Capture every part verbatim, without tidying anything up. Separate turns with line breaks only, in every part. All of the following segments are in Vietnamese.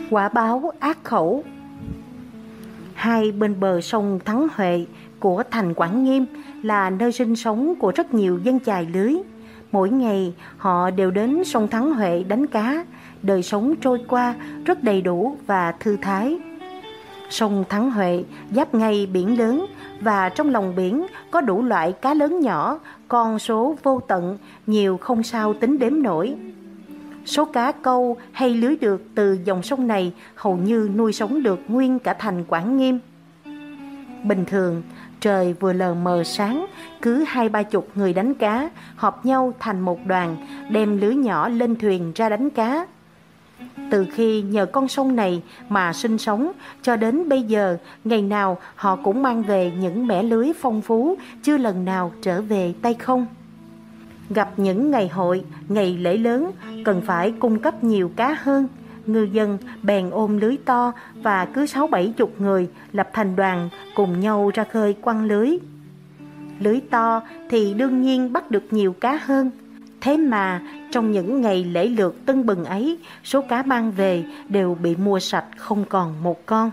Quả báo ác khẩu. Hai bên bờ sông Thắng Huệ của thành Quảng Nghiêm là nơi sinh sống của rất nhiều dân chài lưới. Mỗi ngày họ đều đến sông Thắng Huệ đánh cá, đời sống trôi qua rất đầy đủ và thư thái. Sông Thắng Huệ giáp ngay biển lớn, và trong lòng biển có đủ loại cá lớn nhỏ, con số vô tận, nhiều không sao tính đếm nổi. Số cá câu hay lưới được từ dòng sông này hầu như nuôi sống được nguyên cả thành Quảng Nghiêm. Bình thường, trời vừa lờ mờ sáng, cứ hai ba chục người đánh cá, họp nhau thành một đoàn, đem lưới nhỏ lên thuyền ra đánh cá. Từ khi nhờ con sông này mà sinh sống, cho đến bây giờ, ngày nào họ cũng mang về những mẻ lưới phong phú, chưa lần nào trở về tay không. Gặp những ngày hội, ngày lễ lớn, cần phải cung cấp nhiều cá hơn, ngư dân bèn ôm lưới to và cứ sáu bảy chục người lập thành đoàn cùng nhau ra khơi quăng lưới. Lưới to thì đương nhiên bắt được nhiều cá hơn. Thế mà trong những ngày lễ lượt tưng bừng ấy, số cá mang về đều bị mua sạch không còn một con.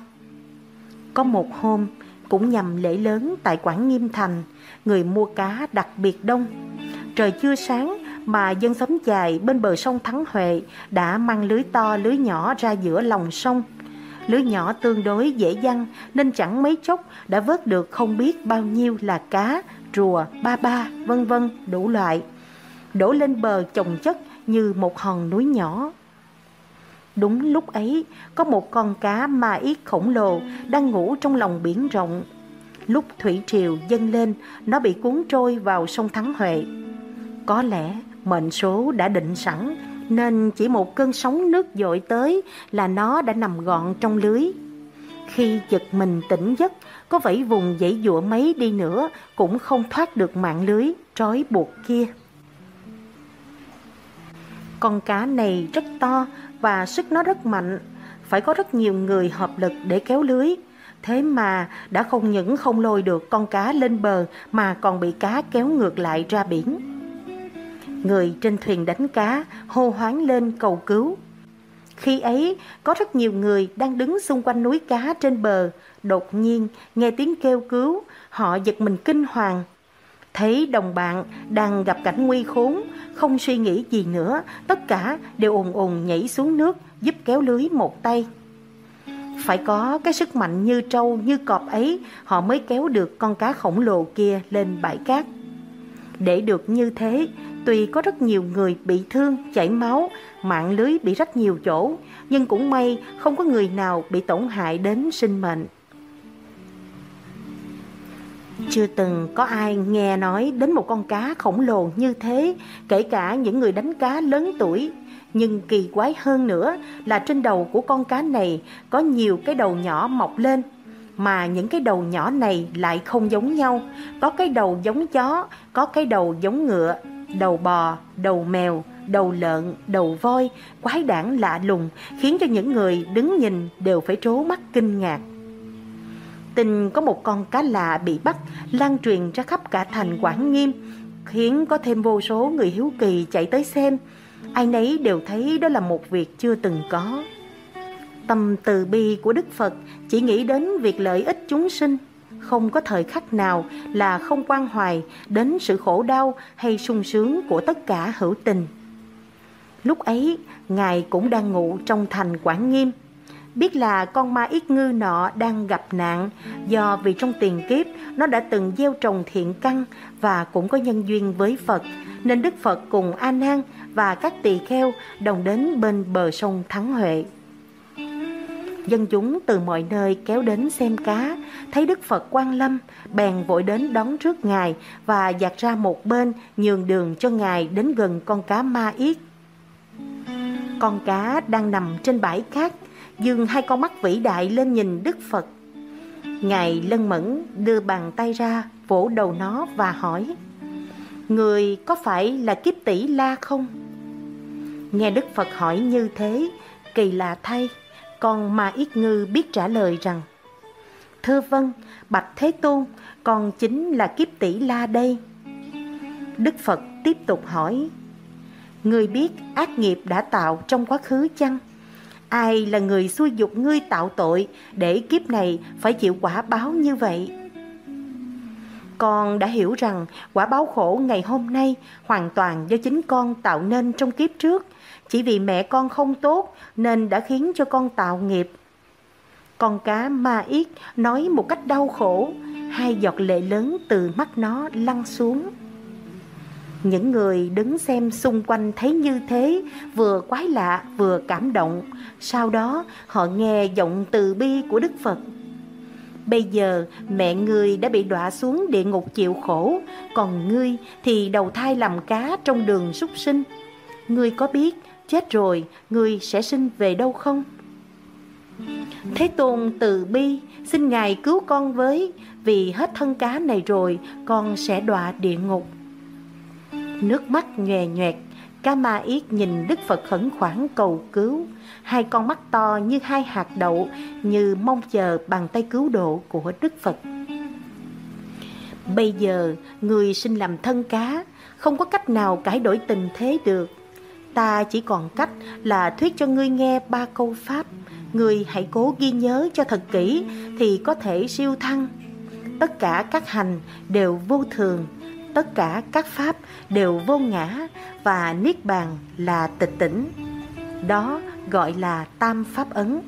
Có một hôm, cũng nhằm lễ lớn tại Quảng Nghiêm Thành, người mua cá đặc biệt đông. Trời chưa sáng mà dân xóm chài bên bờ sông Thắng Huệ đã mang lưới to lưới nhỏ ra giữa lòng sông. Lưới nhỏ tương đối dễ dăng nên chẳng mấy chốc đã vớt được không biết bao nhiêu là cá, rùa, ba ba, vân vân đủ loại, đổ lên bờ chồng chất như một hòn núi nhỏ. Đúng lúc ấy, có một con cá ma yết khổng lồ đang ngủ trong lòng biển rộng. Lúc thủy triều dâng lên, nó bị cuốn trôi vào sông Thắng Huệ. Có lẽ mệnh số đã định sẵn, nên chỉ một cơn sóng nước dội tới là nó đã nằm gọn trong lưới. Khi giật mình tỉnh giấc, có vẫy vùng giãy giụa mấy đi nữa cũng không thoát được mạng lưới trói buộc kia. Con cá này rất to và sức nó rất mạnh, phải có rất nhiều người hợp lực để kéo lưới. Thế mà đã không những không lôi được con cá lên bờ mà còn bị cá kéo ngược lại ra biển. Người trên thuyền đánh cá hô hoán lên cầu cứu. Khi ấy có rất nhiều người đang đứng xung quanh núi cá trên bờ. Đột nhiên nghe tiếng kêu cứu, họ giật mình kinh hoàng. Thấy đồng bạn đang gặp cảnh nguy khốn, không suy nghĩ gì nữa, tất cả đều ùn ùn nhảy xuống nước giúp kéo lưới một tay. Phải có cái sức mạnh như trâu như cọp ấy, họ mới kéo được con cá khổng lồ kia lên bãi cát. Để được như thế, tuy có rất nhiều người bị thương, chảy máu, mạng lưới bị rách nhiều chỗ, nhưng cũng may không có người nào bị tổn hại đến sinh mệnh. Chưa từng có ai nghe nói đến một con cá khổng lồ như thế, kể cả những người đánh cá lớn tuổi. Nhưng kỳ quái hơn nữa là trên đầu của con cá này có nhiều cái đầu nhỏ mọc lên. Mà những cái đầu nhỏ này lại không giống nhau. Có cái đầu giống chó, có cái đầu giống ngựa, đầu bò, đầu mèo, đầu lợn, đầu voi, quái đản lạ lùng, khiến cho những người đứng nhìn đều phải trố mắt kinh ngạc. Tin có một con cá lạ bị bắt lan truyền ra khắp cả thành Quảng Nghiêm, khiến có thêm vô số người hiếu kỳ chạy tới xem. Ai nấy đều thấy đó là một việc chưa từng có. Tâm từ bi của Đức Phật chỉ nghĩ đến việc lợi ích chúng sinh, không có thời khắc nào là không quan hoài đến sự khổ đau hay sung sướng của tất cả hữu tình. Lúc ấy, Ngài cũng đang ngụ trong thành Quảng Nghiêm. Biết là con ma yết ngư nọ đang gặp nạn, do vì trong tiền kiếp nó đã từng gieo trồng thiện căn và cũng có nhân duyên với Phật, nên Đức Phật cùng A Nan và các tỳ kheo đồng đến bên bờ sông Thắng Huệ. Dân chúng từ mọi nơi kéo đến xem cá, thấy Đức Phật Quan Lâm, bèn vội đến đón trước Ngài và dạt ra một bên nhường đường cho Ngài đến gần con cá ma yết. Con cá đang nằm trên bãi cát, dương hai con mắt vĩ đại lên nhìn Đức Phật. Ngài lân mẫn đưa bàn tay ra vỗ đầu nó và hỏi: Người có phải là Kiếp Tỷ La không? Nghe Đức Phật hỏi như thế, kỳ lạ thay, con ma yết ngư biết trả lời rằng: Thưa vâng, bạch Thế Tôn, con chính là Kiếp Tỷ La đây. Đức Phật tiếp tục hỏi: Người biết ác nghiệp đã tạo trong quá khứ chăng? Ai là người xui giục ngươi tạo tội để kiếp này phải chịu quả báo như vậy? Con đã hiểu rằng quả báo khổ ngày hôm nay hoàn toàn do chính con tạo nên trong kiếp trước. Chỉ vì mẹ con không tốt nên đã khiến cho con tạo nghiệp. Con cá Ma Yết nói một cách đau khổ, hai giọt lệ lớn từ mắt nó lăn xuống. Những người đứng xem xung quanh thấy như thế, vừa quái lạ vừa cảm động. Sau đó họ nghe giọng từ bi của Đức Phật. Bây giờ mẹ ngươi đã bị đọa xuống địa ngục chịu khổ, còn ngươi thì đầu thai làm cá trong đường súc sinh. Ngươi có biết chết rồi ngươi sẽ sinh về đâu không? Thế Tôn từ bi, xin Ngài cứu con với, vì hết thân cá này rồi con sẽ đọa địa ngục. Nước mắt nhòe nhoẹt, cá Ma Yết nhìn Đức Phật khẩn khoản cầu cứu, hai con mắt to như hai hạt đậu, như mong chờ bàn tay cứu độ của Đức Phật. Bây giờ người sinh làm thân cá, không có cách nào cải đổi tình thế được. Ta chỉ còn cách là thuyết cho ngươi nghe ba câu pháp. Ngươi hãy cố ghi nhớ cho thật kỹ thì có thể siêu thăng. Tất cả các hành đều vô thường, tất cả các pháp đều vô ngã, và niết bàn là tịch tỉnh. Đó gọi là tam pháp ấn.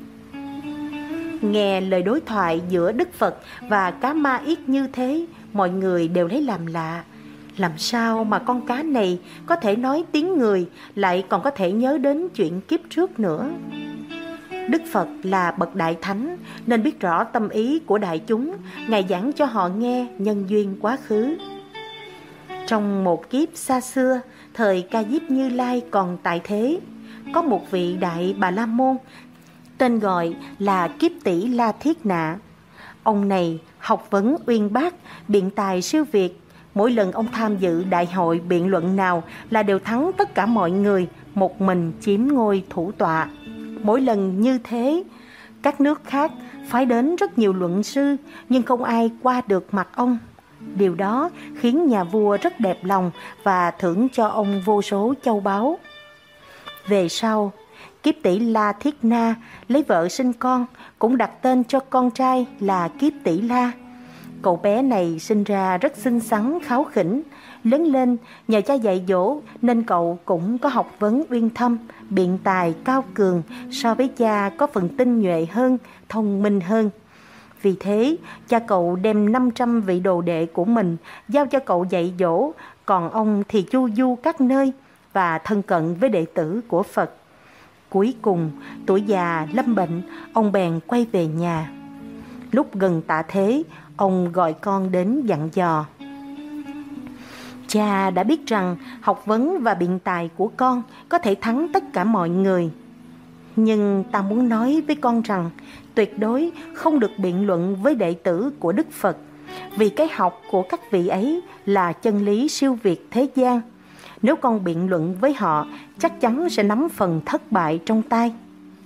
Nghe lời đối thoại giữa Đức Phật và cá Ma Yết như thế, mọi người đều lấy làm lạ. Làm sao mà con cá này có thể nói tiếng người, lại còn có thể nhớ đến chuyện kiếp trước nữa? Đức Phật là bậc đại thánh nên biết rõ tâm ý của đại chúng. Ngài giảng cho họ nghe nhân duyên quá khứ. Trong một kiếp xa xưa, thời Ca Diếp Như Lai còn tại thế, có một vị đại Bà La Môn tên gọi là Kiếp Tỷ La Thiết Nạ. Ông này học vấn uyên bác, biện tài siêu việt. Mỗi lần ông tham dự đại hội biện luận nào là đều thắng tất cả mọi người, một mình chiếm ngôi thủ tọa. Mỗi lần như thế, các nước khác phái đến rất nhiều luận sư, nhưng không ai qua được mặt ông. Điều đó khiến nhà vua rất đẹp lòng và thưởng cho ông vô số châu báu. Về sau, Kiếp Tỷ La Thiết Na lấy vợ sinh con, cũng đặt tên cho con trai là Kiếp Tỷ La. Cậu bé này sinh ra rất xinh xắn, kháu khỉnh. Lớn lên nhờ cha dạy dỗ nên cậu cũng có học vấn uyên thâm, biện tài cao cường, so với cha có phần tinh nhuệ hơn, thông minh hơn. Vì thế, cha cậu đem năm trăm vị đồ đệ của mình giao cho cậu dạy dỗ, còn ông thì chu du các nơi và thân cận với đệ tử của Phật. Cuối cùng, tuổi già lâm bệnh, ông bèn quay về nhà. Lúc gần tạ thế, ông gọi con đến dặn dò. Cha đã biết rằng học vấn và biện tài của con có thể thắng tất cả mọi người. Nhưng ta muốn nói với con rằng tuyệt đối không được biện luận với đệ tử của Đức Phật, vì cái học của các vị ấy là chân lý siêu việt thế gian. Nếu con biện luận với họ, chắc chắn sẽ nắm phần thất bại trong tay.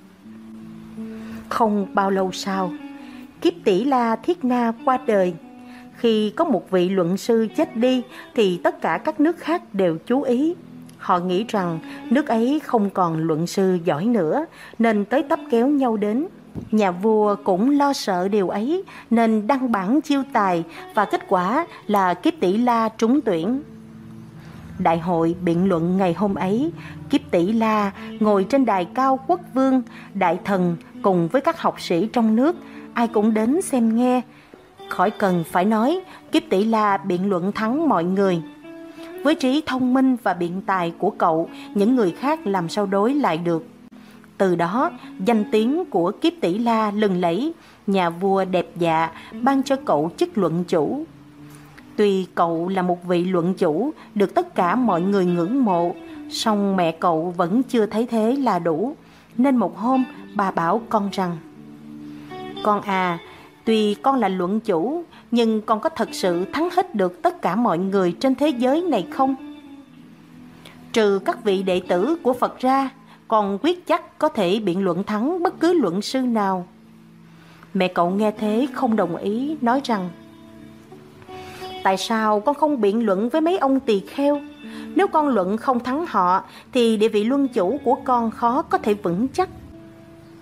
Không bao lâu sau, Kiếp Tỷ La Thiết Na qua đời. Khi có một vị luận sư chết đi thì tất cả các nước khác đều chú ý. Họ nghĩ rằng nước ấy không còn luận sư giỏi nữa nên tới tấp kéo nhau đến. Nhà vua cũng lo sợ điều ấy nên đăng bản chiêu tài, và kết quả là Kiếp Tỷ La trúng tuyển. Đại hội biện luận ngày hôm ấy, Kiếp Tỷ La ngồi trên đài cao quốc vương, đại thần cùng với các học sĩ trong nước, ai cũng đến xem nghe. Khỏi cần phải nói, Kiếp Tỷ La biện luận thắng mọi người. Với trí thông minh và biện tài của cậu, những người khác làm sao đối lại được. Từ đó, danh tiếng của Kiếp Tỷ La lừng lẫy, nhà vua đẹp dạ ban cho cậu chức luận chủ. Tuy cậu là một vị luận chủ được tất cả mọi người ngưỡng mộ, song mẹ cậu vẫn chưa thấy thế là đủ, nên một hôm bà bảo con rằng: Con à, tuy con là luận chủ, nhưng con có thật sự thắng hết được tất cả mọi người trên thế giới này không? Trừ các vị đệ tử của Phật ra, con quyết chắc có thể biện luận thắng bất cứ luận sư nào. Mẹ cậu nghe thế không đồng ý, nói rằng: Tại sao con không biện luận với mấy ông tỳ kheo? Nếu con luận không thắng họ thì địa vị luân chủ của con khó có thể vững chắc.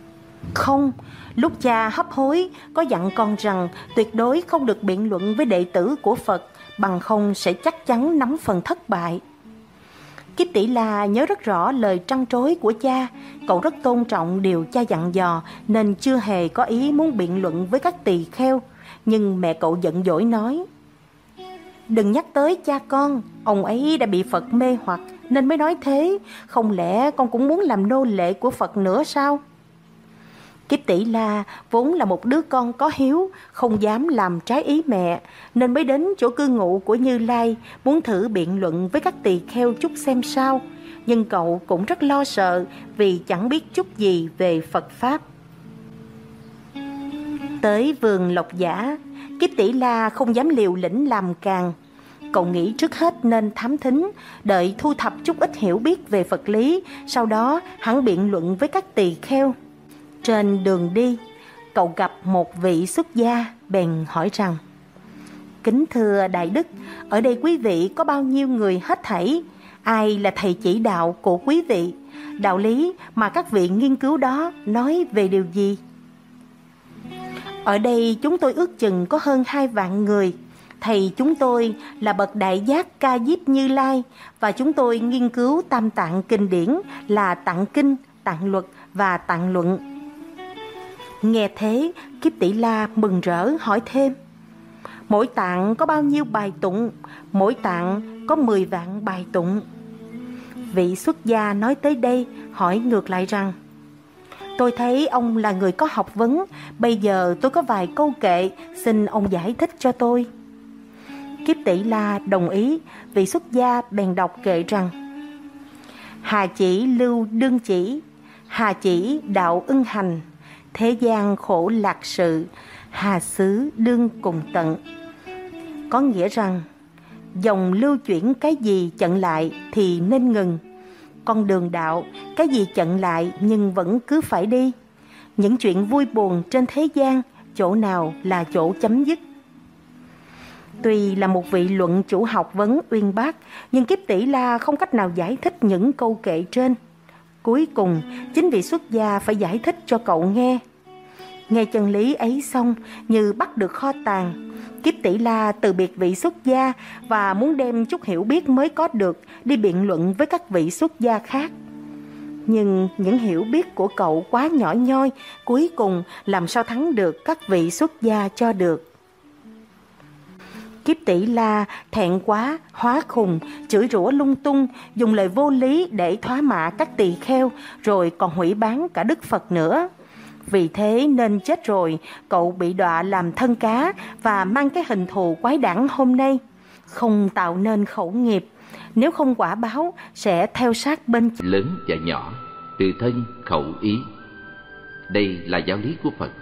Không, lúc cha hấp hối có dặn con rằng tuyệt đối không được biện luận với đệ tử của Phật, bằng không sẽ chắc chắn nắm phần thất bại. Kiếp Tỷ La nhớ rất rõ lời trăn trối của cha. Cậu rất tôn trọng điều cha dặn dò nên chưa hề có ý muốn biện luận với các tỳ kheo. Nhưng mẹ cậu giận dỗi nói: đừng nhắc tới cha con, ông ấy đã bị Phật mê hoặc nên mới nói thế. Không lẽ con cũng muốn làm nô lệ của Phật nữa sao? Kiếp Tỷ La vốn là một đứa con có hiếu, không dám làm trái ý mẹ, nên mới đến chỗ cư ngụ của Như Lai, muốn thử biện luận với các tỳ kheo chút xem sao. Nhưng cậu cũng rất lo sợ vì chẳng biết chút gì về Phật Pháp. Tới vườn Lộc Giả, Kiếp Tỷ La không dám liều lĩnh làm càng. Cậu nghĩ trước hết nên thám thính, đợi thu thập chút ít hiểu biết về Phật lý, sau đó hắn biện luận với các tỳ kheo. Trên đường đi, cậu gặp một vị xuất gia, bèn hỏi rằng: kính thưa Đại Đức, ở đây quý vị có bao nhiêu người hết thảy? Ai là thầy chỉ đạo của quý vị? Đạo lý mà các vị nghiên cứu đó nói về điều gì? Ở đây chúng tôi ước chừng có hơn hai vạn người. Thầy chúng tôi là bậc đại giác Ca Diếp Như Lai, và chúng tôi nghiên cứu tam tạng kinh điển là Tạng Kinh, Tạng Luật và Tạng Luận. Nghe thế, Kiếp Tỷ La mừng rỡ hỏi thêm: mỗi tạng có bao nhiêu bài tụng? Mỗi tạng có mười vạn bài tụng. Vị xuất gia nói tới đây hỏi ngược lại rằng: tôi thấy ông là người có học vấn, bây giờ tôi có vài câu kệ, xin ông giải thích cho tôi. Kiếp Tỷ La đồng ý. Vị xuất gia bèn đọc kệ rằng: hà chỉ lưu đương chỉ, hà chỉ đạo ưng hành, thế gian khổ lạc sự, hà xứ đương cùng tận. Có nghĩa rằng dòng lưu chuyển cái gì chặn lại thì nên ngừng. Con đường đạo, cái gì chặn lại nhưng vẫn cứ phải đi. Những chuyện vui buồn trên thế gian, chỗ nào là chỗ chấm dứt? Tuy là một vị luận chủ học vấn uyên bác, nhưng Kiếp Tỷ La không cách nào giải thích những câu kệ trên. Cuối cùng, chính vị xuất gia phải giải thích cho cậu nghe. Nghe chân lý ấy xong, như bắt được kho tàng, Kiếp Tỷ La từ biệt vị xuất gia và muốn đem chút hiểu biết mới có được đi biện luận với các vị xuất gia khác. Nhưng những hiểu biết của cậu quá nhỏ nhoi, cuối cùng làm sao thắng được các vị xuất gia cho được. Kiếp Tỷ La thẹn quá, hóa khùng, chửi rủa lung tung, dùng lời vô lý để thoá mạ các tỳ kheo, rồi còn hủy bán cả Đức Phật nữa. Vì thế nên chết rồi, cậu bị đọa làm thân cá và mang cái hình thù quái đản hôm nay. Không tạo nên khẩu nghiệp, nếu không quả báo sẽ theo sát bên
lớn và nhỏ, từ thân khẩu ý. Đây là giáo lý của Phật.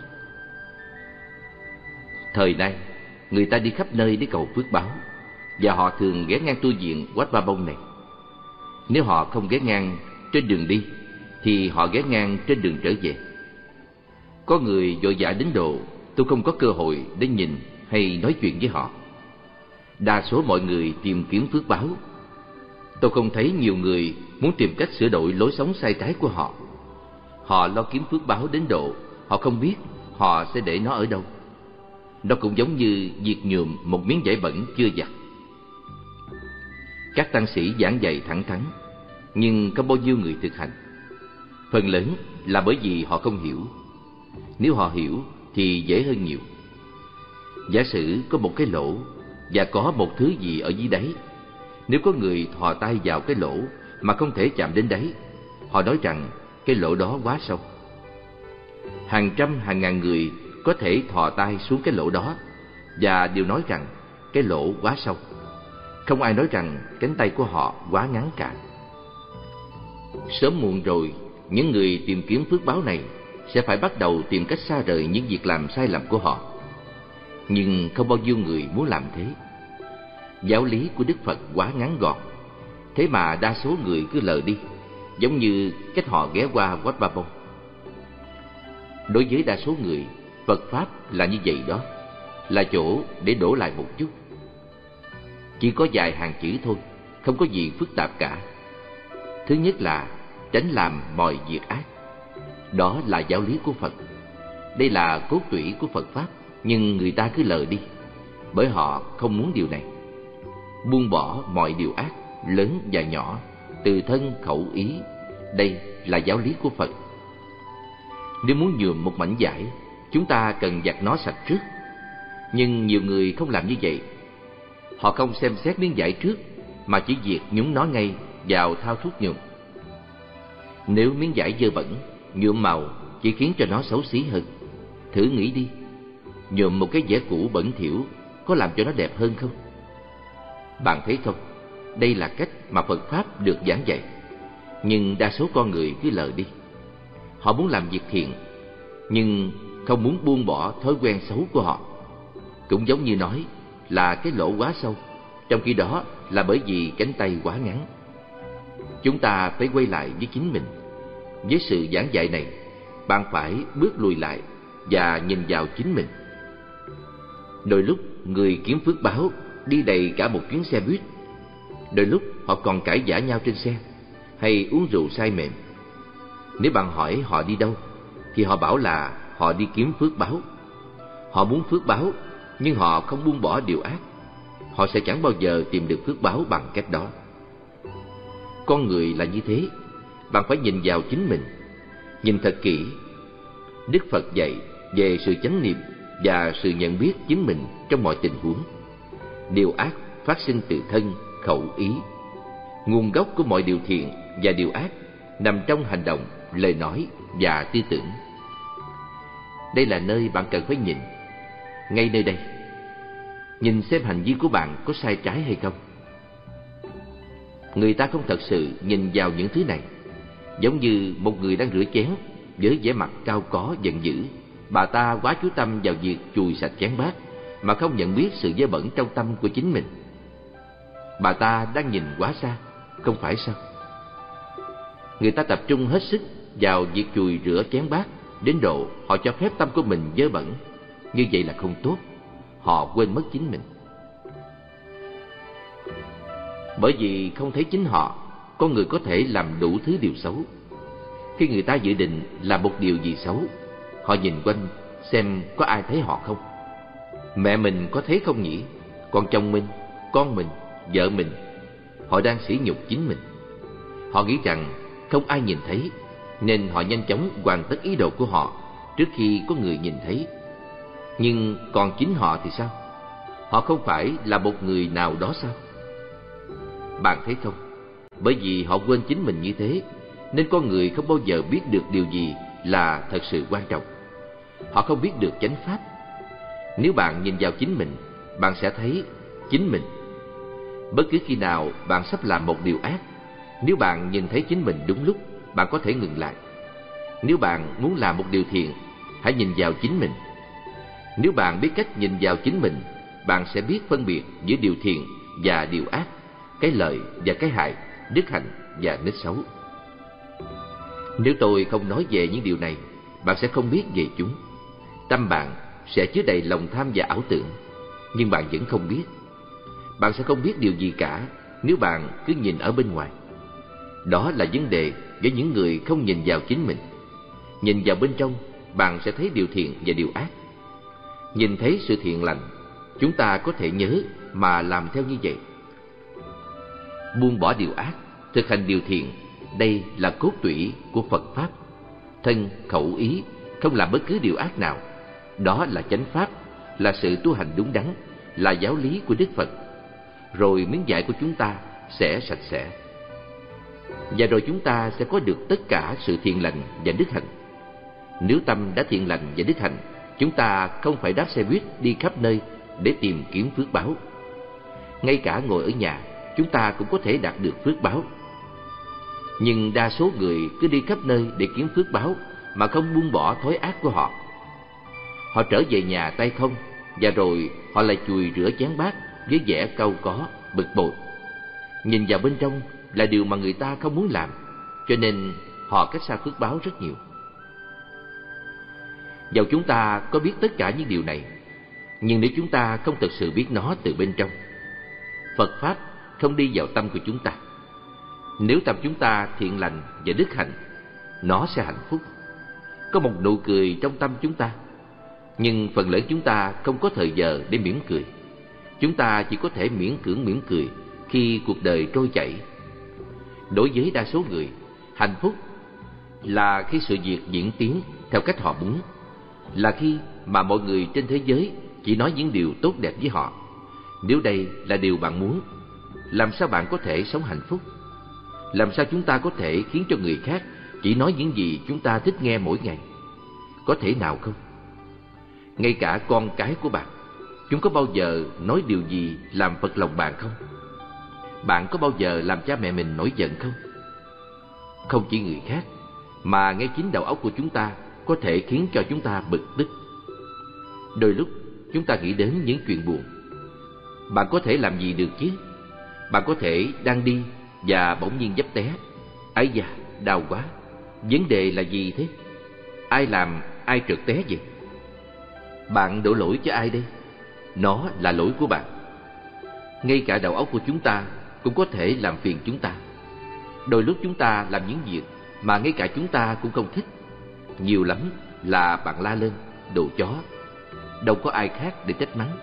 Thời nay, người ta đi khắp nơi để cầu phước báo, và họ thường ghé ngang tu viện Wat Ba Bông này. Nếu họ không ghé ngang trên đường đi, thì họ ghé ngang trên đường trở về. Có người vội vã đến độ tôi không có cơ hội để nhìn hay nói chuyện với họ. Đa số mọi người tìm kiếm phước báo. Tôi không thấy nhiều người muốn tìm cách sửa đổi lối sống sai trái của họ. Họ lo kiếm phước báo đến độ họ không biết họ sẽ để nó ở đâu. Nó cũng giống như việc nhuộm một miếng vải bẩn chưa giặt. Các tăng sĩ giảng dạy thẳng thắn, nhưng có bao nhiêu người thực hành? Phần lớn là bởi vì họ không hiểu. Nếu họ hiểu thì dễ hơn nhiều. Giả sử có một cái lỗ và có một thứ gì ở dưới đáy. Nếu có người thò tay vào cái lỗ mà không thể chạm đến đáy, họ nói rằng cái lỗ đó quá sâu. Hàng trăm hàng ngàn người có thể thò tay xuống cái lỗ đó và đều nói rằng cái lỗ quá sâu. Không ai nói rằng cánh tay của họ quá ngắn cả. Sớm muộn rồi, những người tìm kiếm phước báo này sẽ phải bắt đầu tìm cách xa rời những việc làm sai lầm của họ. Nhưng không bao nhiêu người muốn làm thế. Giáo lý của Đức Phật quá ngắn gọn, thế mà đa số người cứ lờ đi, giống như cách họ ghé qua Wat Ba Bông. Đối với đa số người, Phật Pháp là như vậy đó, là chỗ để đổ lại một chút. Chỉ có vài hàng chữ thôi, không có gì phức tạp cả. Thứ nhất là tránh làm mọi việc ác. Đó là giáo lý của Phật. Đây là cốt tủy của Phật Pháp, nhưng người ta cứ lờ đi, bởi họ không muốn điều này. Buông bỏ mọi điều ác, lớn và nhỏ, từ thân khẩu ý, đây là giáo lý của Phật. Nếu muốn nhuộm một mảnh vải, chúng ta cần giặt nó sạch trước. Nhưng nhiều người không làm như vậy. Họ không xem xét miếng vải trước, mà chỉ việc nhúng nó ngay vào thao thuốc nhuộm. Nếu miếng vải dơ bẩn, nhuộm màu chỉ khiến cho nó xấu xí hơn. Thử nghĩ đi, nhuộm một cái vải cũ bẩn thỉu có làm cho nó đẹp hơn không? Bạn thấy không, đây là cách mà Phật Pháp được giảng dạy. Nhưng đa số con người cứ lờ đi. Họ muốn làm việc thiện, nhưng không muốn buông bỏ thói quen xấu của họ. Cũng giống như nói là cái lỗ quá sâu, trong khi đó là bởi vì cánh tay quá ngắn. Chúng ta phải quay lại với chính mình. Với sự giảng dạy này, bạn phải bước lùi lại và nhìn vào chính mình. Đôi lúc người kiếm phước báo đi đầy cả một chuyến xe buýt. Đôi lúc họ còn cãi vã nhau trên xe, hay uống rượu say mềm. Nếu bạn hỏi họ đi đâu, thì họ bảo là họ đi kiếm phước báo. Họ muốn phước báo, nhưng họ không buông bỏ điều ác. Họ sẽ chẳng bao giờ tìm được phước báo bằng cách đó. Con người là như thế. Bạn phải nhìn vào chính mình, nhìn thật kỹ. Đức Phật dạy về sự chánh niệm và sự nhận biết chính mình trong mọi tình huống. Điều ác phát sinh từ thân, khẩu, ý. Nguồn gốc của mọi điều thiện và điều ác nằm trong hành động, lời nói và tư tưởng. Đây là nơi bạn cần phải nhìn. Ngay nơi đây, nhìn xem hành vi của bạn có sai trái hay không. Người ta không thật sự nhìn vào những thứ này. Giống như một người đang rửa chén với vẻ mặt cao có giận dữ, bà ta quá chú tâm vào việc chùi sạch chén bát mà không nhận biết sự dơ bẩn trong tâm của chính mình. Bà ta đang nhìn quá xa, không phải sao? Người ta tập trung hết sức vào việc chùi rửa chén bát đến độ họ cho phép tâm của mình dơ bẩn. Như vậy là không tốt. Họ quên mất chính mình. Bởi vì không thấy chính họ, con người có thể làm đủ thứ điều xấu. Khi người ta dự định làm một điều gì xấu, họ nhìn quanh xem có ai thấy họ không. Mẹ mình có thấy không nhỉ? Còn chồng mình, con mình, vợ mình, họ đang sỉ nhục chính mình. Họ nghĩ rằng không ai nhìn thấy, nên họ nhanh chóng hoàn tất ý đồ của họ trước khi có người nhìn thấy. Nhưng còn chính họ thì sao? Họ không phải là một người nào đó sao? Bạn thấy không? Bởi vì họ quên chính mình như thế, nên con người không bao giờ biết được điều gì là thật sự quan trọng. Họ không biết được chánh pháp. Nếu bạn nhìn vào chính mình, bạn sẽ thấy chính mình. Bất cứ khi nào bạn sắp làm một điều ác, nếu bạn nhìn thấy chính mình đúng lúc, bạn có thể ngừng lại. Nếu bạn muốn làm một điều thiện, hãy nhìn vào chính mình. Nếu bạn biết cách nhìn vào chính mình, bạn sẽ biết phân biệt giữa điều thiện và điều ác, cái lợi và cái hại, đức hạnh và nết xấu. Nếu tôi không nói về những điều này, bạn sẽ không biết về chúng. Tâm bạn sẽ chứa đầy lòng tham và ảo tưởng, nhưng bạn vẫn không biết. Bạn sẽ không biết điều gì cả nếu bạn cứ nhìn ở bên ngoài. Đó là vấn đề với những người không nhìn vào chính mình. Nhìn vào bên trong, bạn sẽ thấy điều thiện và điều ác. Nhìn thấy sự thiện lành, chúng ta có thể nhớ mà làm theo như vậy. Buông bỏ điều ác, thực hành điều thiện, đây là cốt tủy của Phật Pháp. Thân, khẩu, ý, không làm bất cứ điều ác nào. Đó là chánh pháp, là sự tu hành đúng đắn, là giáo lý của Đức Phật. Rồi miếng vải của chúng ta sẽ sạch sẽ. Và rồi chúng ta sẽ có được tất cả sự thiện lành và đức hạnh. Nếu tâm đã thiện lành và đức hạnh, chúng ta không phải đáp xe buýt đi khắp nơi để tìm kiếm phước báo. Ngay cả ngồi ở nhà, chúng ta cũng có thể đạt được phước báo. Nhưng đa số người cứ đi khắp nơi để kiếm phước báo mà không buông bỏ thói ác của họ. Họ trở về nhà tay không, và rồi họ lại chùi rửa chén bát với vẻ cau có, bực bội. Nhìn vào bên trong là điều mà người ta không muốn làm, cho nên họ cách xa phước báo rất nhiều. Dầu chúng ta có biết tất cả những điều này, nhưng nếu chúng ta không thực sự biết nó từ bên trong, Phật Pháp không đi vào tâm của chúng ta. Nếu tâm chúng ta thiện lành và đức hạnh, nó sẽ hạnh phúc. có một nụ cười trong tâm chúng ta. Nhưng phần lớn chúng ta không có thời giờ để mỉm cười. Chúng ta chỉ có thể miễn cưỡng mỉm cười khi cuộc đời trôi chảy. Đối với đa số người, hạnh phúc là khi sự việc diễn tiến theo cách họ muốn, là khi mà mọi người trên thế giới chỉ nói những điều tốt đẹp với họ. Nếu đây là điều bạn muốn, làm sao bạn có thể sống hạnh phúc? Làm sao chúng ta có thể khiến cho người khác chỉ nói những gì chúng ta thích nghe mỗi ngày? Có thể nào không? Ngay cả con cái của bạn, chúng có bao giờ nói điều gì làm phật lòng bạn không? Bạn có bao giờ làm cha mẹ mình nổi giận không? Không chỉ người khác, mà ngay chính đầu óc của chúng ta có thể khiến cho chúng ta bực tức. Đôi lúc chúng ta nghĩ đến những chuyện buồn. Bạn có thể làm gì được chứ? Bạn có thể đang đi và bỗng nhiên vấp té. Ái da, đau quá. Vấn đề là gì thế? Ai làm ai trượt té vậy? Bạn đổ lỗi cho ai đây? Nó là lỗi của bạn. Ngay cả đầu óc của chúng ta cũng có thể làm phiền chúng ta. Đôi lúc chúng ta làm những việc mà ngay cả chúng ta cũng không thích. Nhiều lắm là bạn la lên, đồ chó. Đâu có ai khác để trách mắng.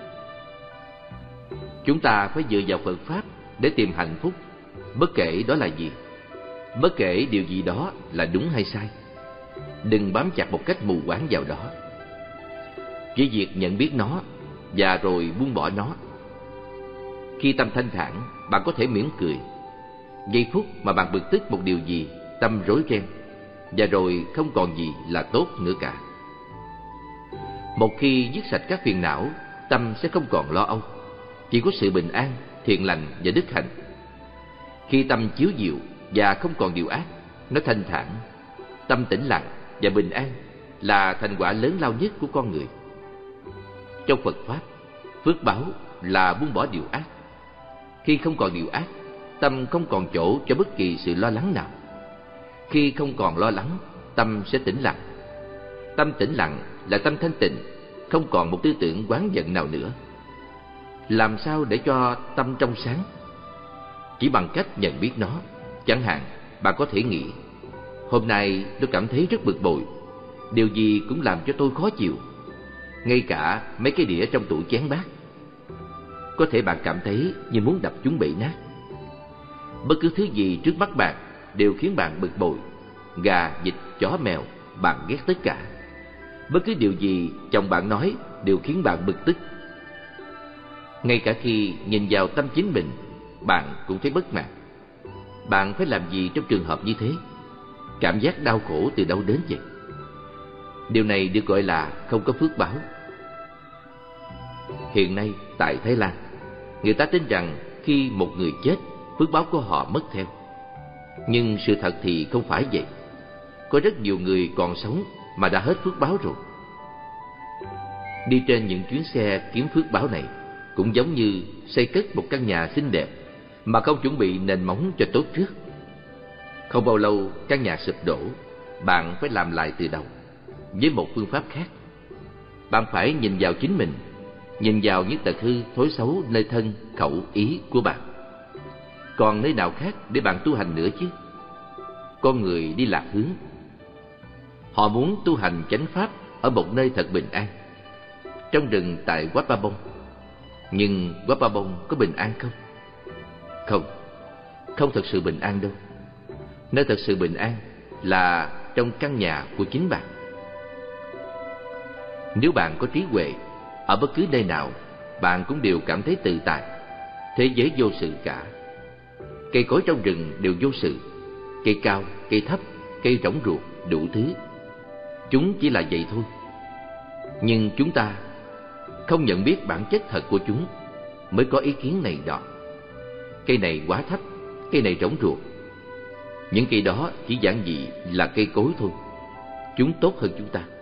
Chúng ta phải dựa vào Phật Pháp để tìm hạnh phúc, bất kể đó là gì, bất kể điều gì đó là đúng hay sai. Đừng bám chặt một cách mù quáng vào đó. Chỉ việc nhận biết nó và rồi buông bỏ nó. Khi tâm thanh thản, bạn có thể mỉm cười. Giây phút mà bạn bực tức một điều gì, tâm rối ren, và rồi không còn gì là tốt nữa cả. Một khi dứt sạch các phiền não, tâm sẽ không còn lo âu. Chỉ có sự bình an, thiện lành và đức hạnh. Khi tâm chiếu diệu và không còn điều ác, nó thanh thản, tâm tĩnh lặng và bình an là thành quả lớn lao nhất của con người. Trong Phật Pháp, phước báo là buông bỏ điều ác. Khi không còn điều ác, tâm không còn chỗ cho bất kỳ sự lo lắng nào. Khi không còn lo lắng, tâm sẽ tĩnh lặng. Tâm tĩnh lặng là tâm thanh tịnh, không còn một tư tưởng oán giận nào nữa. Làm sao để cho tâm trong sáng? Chỉ bằng cách nhận biết nó. Chẳng hạn, bạn có thể nghĩ: hôm nay tôi cảm thấy rất bực bội, điều gì cũng làm cho tôi khó chịu, ngay cả mấy cái đĩa trong tủ chén bát. Có thể bạn cảm thấy như muốn đập chúng bể nát. Bất cứ thứ gì trước mắt bạn đều khiến bạn bực bội. Gà, vịt, chó, mèo, bạn ghét tất cả. Bất cứ điều gì chồng bạn nói đều khiến bạn bực tức. Ngay cả khi nhìn vào tâm chính mình, bạn cũng thấy bất mãn. Bạn phải làm gì trong trường hợp như thế? Cảm giác đau khổ từ đâu đến vậy? Điều này được gọi là không có phước báo. Hiện nay tại Thái Lan, người ta tin rằng khi một người chết, phước báo của họ mất theo. Nhưng sự thật thì không phải vậy. Có rất nhiều người còn sống mà đã hết phước báo rồi. Đi trên những chuyến xe kiếm phước báo này cũng giống như xây cất một căn nhà xinh đẹp mà không chuẩn bị nền móng cho tốt trước. Không bao lâu căn nhà sụp đổ, bạn phải làm lại từ đầu với một phương pháp khác. Bạn phải nhìn vào chính mình, nhìn vào những tật hư thói xấu nơi thân, khẩu, ý của bạn. Còn nơi nào khác để bạn tu hành nữa chứ? Con người đi lạc hướng. Họ muốn tu hành chánh pháp ở một nơi thật bình an, trong rừng tại Wat Pa Bong. Nhưng Wat Pa Bong có bình an không? Không, không thật sự bình an đâu. Nơi thật sự bình an là trong căn nhà của chính bạn. Nếu bạn có trí huệ, ở bất cứ nơi nào bạn cũng đều cảm thấy tự tại. Thế giới vô sự cả. Cây cối trong rừng đều vô sự. Cây cao, cây thấp, cây rỗng ruột, đủ thứ. Chúng chỉ là vậy thôi. Nhưng chúng ta không nhận biết bản chất thật của chúng, mới có ý kiến này đó. Cây này quá thấp, cây này rỗng ruột. Những cây đó chỉ giản dị là cây cối thôi. Chúng tốt hơn chúng ta.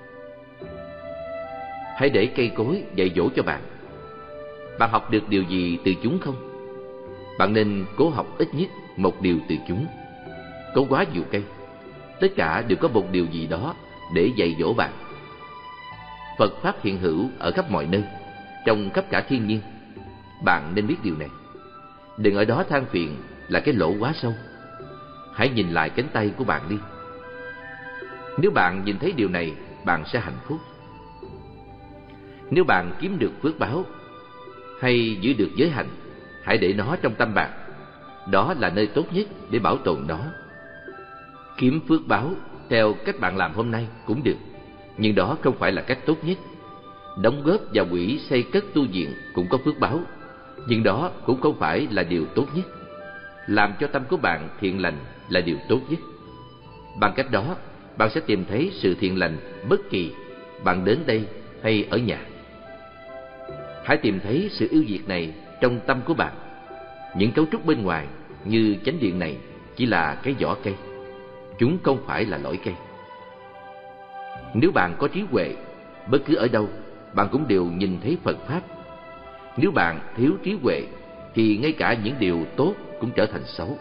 Hãy để cây cối dạy dỗ cho bạn. Bạn học được điều gì từ chúng không? Bạn nên cố học ít nhất một điều từ chúng. Có quá nhiều cây, tất cả đều có một điều gì đó để dạy dỗ bạn. Phật Pháp hiện hữu ở khắp mọi nơi, trong khắp cả thiên nhiên. Bạn nên biết điều này. Đừng ở đó than phiền là cái lỗ quá sâu. Hãy nhìn lại cánh tay của bạn đi. Nếu bạn nhìn thấy điều này, bạn sẽ hạnh phúc. Nếu bạn kiếm được phước báo hay giữ được giới hạnh, hãy để nó trong tâm bạn. Đó là nơi tốt nhất để bảo tồn nó. Kiếm phước báo theo cách bạn làm hôm nay cũng được, nhưng đó không phải là cách tốt nhất. Đóng góp vào quỹ xây cất tu viện cũng có phước báo, nhưng đó cũng không phải là điều tốt nhất. Làm cho tâm của bạn thiện lành là điều tốt nhất. Bằng cách đó, bạn sẽ tìm thấy sự thiện lành bất kỳ bạn đến đây hay ở nhà. Hãy tìm thấy sự ưu việt này trong tâm của bạn. Những cấu trúc bên ngoài như chánh điện này chỉ là cái vỏ cây, chúng không phải là lõi cây. Nếu bạn có trí huệ, bất cứ ở đâu bạn cũng đều nhìn thấy Phật Pháp. Nếu bạn thiếu trí huệ thì ngay cả những điều tốt cũng trở thành xấu.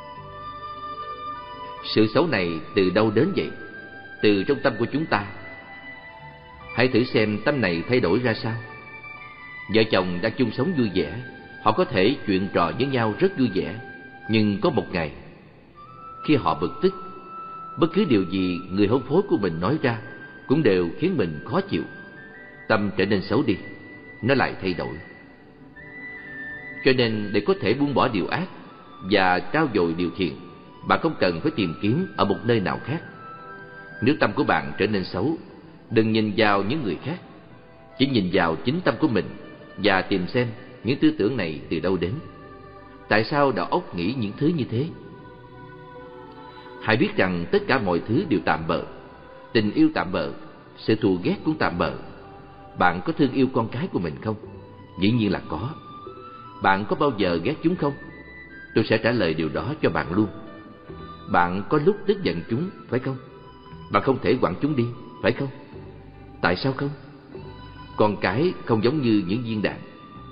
Sự xấu này từ đâu đến vậy? Từ trong tâm của chúng ta. Hãy thử xem tâm này thay đổi ra sao. Vợ chồng đang chung sống vui vẻ, họ có thể chuyện trò với nhau rất vui vẻ. Nhưng có một ngày, khi họ bực tức, bất cứ điều gì người hôn phối của mình nói ra cũng đều khiến mình khó chịu. Tâm trở nên xấu đi, nó lại thay đổi. Cho nên để có thể buông bỏ điều ác và trao dồi điều thiện, bạn không cần phải tìm kiếm ở một nơi nào khác. Nếu tâm của bạn trở nên xấu, đừng nhìn vào những người khác, chỉ nhìn vào chính tâm của mình và tìm xem những tư tưởng này từ đâu đến. Tại sao đầu óc nghĩ những thứ như thế? Hãy biết rằng tất cả mọi thứ đều tạm bợ. Tình yêu tạm bợ, sự thù ghét cũng tạm bợ. Bạn có thương yêu con cái của mình không? Dĩ nhiên là có. Bạn có bao giờ ghét chúng không? Tôi sẽ trả lời điều đó cho bạn luôn. Bạn có lúc tức giận chúng, phải không? Bạn không thể quẳng chúng đi, phải không? Tại sao không? Con cái không giống như những viên đạn.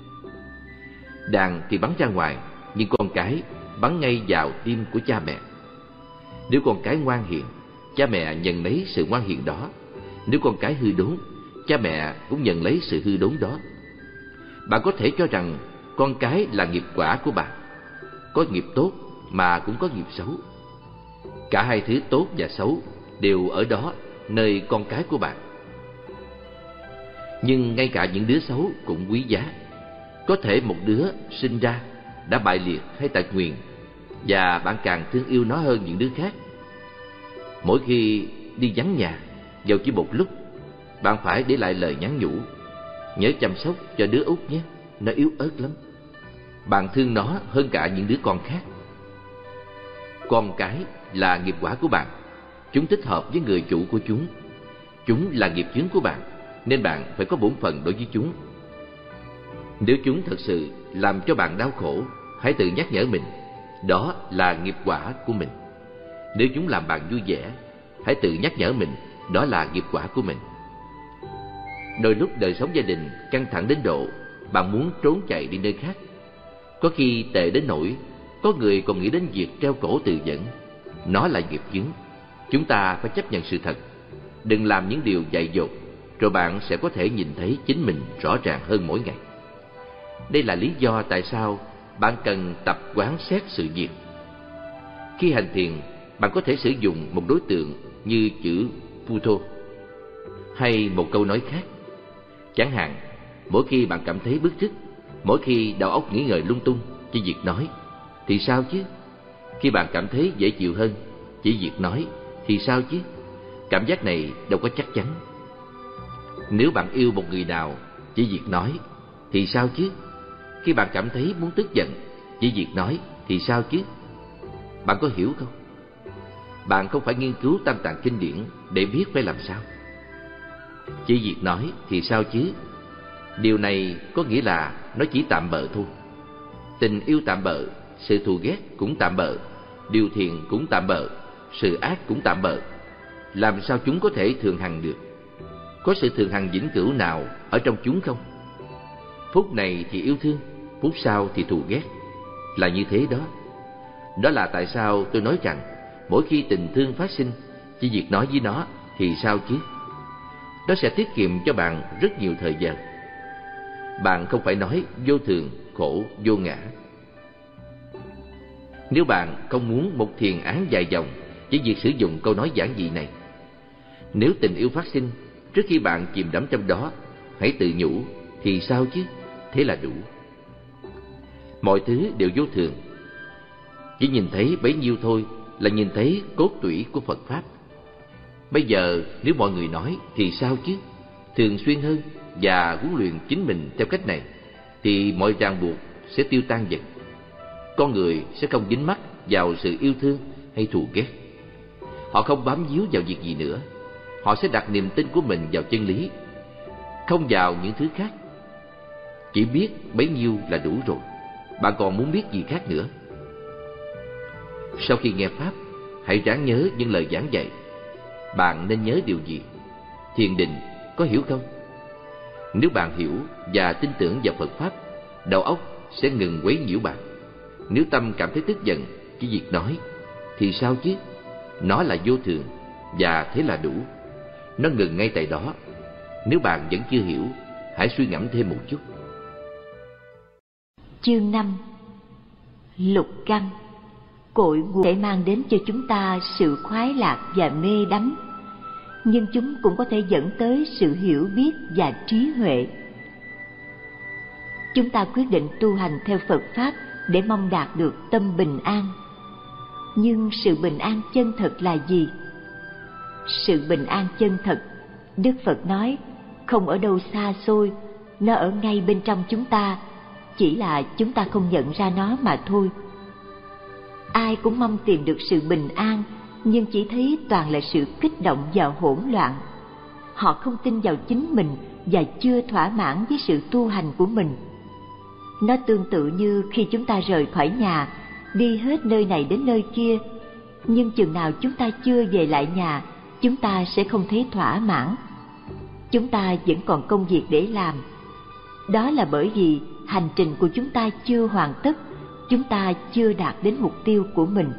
Đạn thì bắn ra ngoài, nhưng con cái bắn ngay vào tim của cha mẹ. Nếu con cái ngoan hiền, cha mẹ nhận lấy sự ngoan hiền đó. Nếu con cái hư đốn, cha mẹ cũng nhận lấy sự hư đốn đó. Bạn có thể cho rằng con cái là nghiệp quả của bạn. Có nghiệp tốt mà cũng có nghiệp xấu. Cả hai thứ tốt và xấu đều ở đó, nơi con cái của bạn. Nhưng ngay cả những đứa xấu cũng quý giá. Có thể một đứa sinh ra đã bại liệt hay tật nguyền, và bạn càng thương yêu nó hơn những đứa khác. Mỗi khi đi vắng nhà, dầu chỉ một lúc, bạn phải để lại lời nhắn nhủ: nhớ chăm sóc cho đứa út nhé, nó yếu ớt lắm. Bạn thương nó hơn cả những đứa con khác. Con cái là nghiệp quả của bạn. Chúng thích hợp với người chủ của chúng. Chúng là nghiệp chướng của bạn, nên bạn phải có bổn phận đối với chúng. Nếu chúng thật sự làm cho bạn đau khổ, hãy tự nhắc nhở mình, đó là nghiệp quả của mình. Nếu chúng làm bạn vui vẻ, hãy tự nhắc nhở mình, đó là nghiệp quả của mình. Đôi lúc đời sống gia đình căng thẳng đến độ bạn muốn trốn chạy đi nơi khác. Có khi tệ đến nỗi có người còn nghĩ đến việc treo cổ tự vẫn. Nó là nghiệp chướng. Chúng ta phải chấp nhận sự thật. Đừng làm những điều dại dột, rồi bạn sẽ có thể nhìn thấy chính mình rõ ràng hơn mỗi ngày. Đây là lý do tại sao bạn cần tập quán xét sự việc. Khi hành thiền, bạn có thể sử dụng một đối tượng như chữ Phuto hay một câu nói khác. Chẳng hạn, mỗi khi bạn cảm thấy bức rứt, mỗi khi đầu óc nghĩ ngợi lung tung, chỉ việc nói thì sao chứ? Khi bạn cảm thấy dễ chịu hơn, chỉ việc nói thì sao chứ? Cảm giác này đâu có chắc chắn. Nếu bạn yêu một người nào, chỉ việc nói thì sao chứ? Khi bạn cảm thấy muốn tức giận, chỉ việc nói thì sao chứ? Bạn có hiểu không? Bạn không phải nghiên cứu Tam Tạng kinh điển để biết phải làm sao. Chỉ việc nói thì sao chứ? Điều này có nghĩa là nó chỉ tạm bợ thôi. Tình yêu tạm bợ, sự thù ghét cũng tạm bợ, điều thiện cũng tạm bợ, sự ác cũng tạm bợ. Làm sao chúng có thể thường hằng được? Có sự thường hằng vĩnh cửu nào ở trong chúng không? Phút này thì yêu thương, phút sau thì thù ghét. Là như thế đó. Đó là tại sao tôi nói rằng mỗi khi tình thương phát sinh, chỉ việc nói với nó thì sao chứ? Nó sẽ tiết kiệm cho bạn rất nhiều thời gian. Bạn không phải nói vô thường, khổ, vô ngã. Nếu bạn không muốn một thiền án dài dòng, chỉ việc sử dụng câu nói giản dị này: Nếu tình yêu phát sinh trước khi bạn chìm đắm trong đó, hãy tự nhủ thì sao chứ, thế là đủ. Mọi thứ đều vô thường, chỉ nhìn thấy bấy nhiêu thôi là nhìn thấy cốt tủy của Phật Pháp. Bây giờ nếu mọi người nói thì sao chứ, thường xuyên hơn và huấn luyện chính mình theo cách này, thì mọi ràng buộc sẽ tiêu tan dần. Con người sẽ không dính mắc vào sự yêu thương hay thù ghét. Họ không bám víu vào việc gì nữa. Họ sẽ đặt niềm tin của mình vào chân lý, không vào những thứ khác. Chỉ biết bấy nhiêu là đủ rồi. Bạn còn muốn biết gì khác nữa? Sau khi nghe Pháp, hãy ráng nhớ những lời giảng dạy. Bạn nên nhớ điều gì? Thiền định, có hiểu không? Nếu bạn hiểu và tin tưởng vào Phật Pháp, đầu óc sẽ ngừng quấy nhiễu bạn. Nếu tâm cảm thấy tức giận chỉ việc nói, thì sao chứ? Nó là vô thường, và thế là đủ. Nó ngừng ngay tại đó. Nếu bạn vẫn chưa hiểu, hãy suy ngẫm thêm một chút.
Chương năm. Lục căn. Cội nguồn để mang đến cho chúng ta sự khoái lạc và mê đắm, nhưng chúng cũng có thể dẫn tới sự hiểu biết và trí huệ. Chúng ta quyết định tu hành theo Phật Pháp để mong đạt được tâm bình an. Nhưng sự bình an chân thật là gì? Sự bình an chân thật, Đức Phật nói, không ở đâu xa xôi, nó ở ngay bên trong chúng ta, chỉ là chúng ta không nhận ra nó mà thôi. Ai cũng mong tìm được sự bình an, nhưng chỉ thấy toàn là sự kích động và hỗn loạn. Họ không tin vào chính mình và chưa thỏa mãn với sự tu hành của mình. Nó tương tự như khi chúng ta rời khỏi nhà, đi hết nơi này đến nơi kia, nhưng chừng nào chúng ta chưa về lại nhà, chúng ta sẽ không thấy thỏa mãn. Chúng ta vẫn còn công việc để làm. Đó là bởi vì hành trình của chúng ta chưa hoàn tất, chúng ta chưa đạt đến mục tiêu của mình.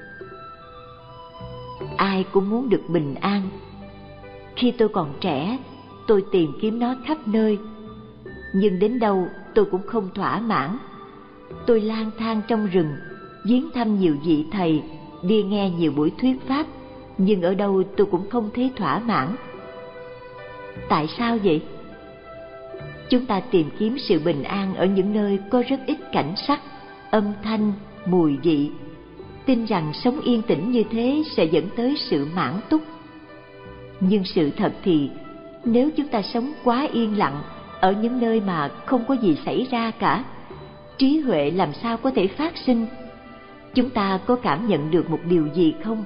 Ai cũng muốn được bình an. Khi tôi còn trẻ, tôi tìm kiếm nó khắp nơi, nhưng đến đâu tôi cũng không thỏa mãn. Tôi lang thang trong rừng, viếng thăm nhiều vị thầy, đi nghe nhiều buổi thuyết pháp, nhưng ở đâu tôi cũng không thấy thỏa mãn. Tại sao vậy? Chúng ta tìm kiếm sự bình an ở những nơi có rất ít cảnh sắc, âm thanh, mùi vị, tin rằng sống yên tĩnh như thế sẽ dẫn tới sự mãn túc. Nhưng sự thật thì, nếu chúng ta sống quá yên lặng ở những nơi mà không có gì xảy ra cả, trí huệ làm sao có thể phát sinh? Chúng ta có cảm nhận được một điều gì không?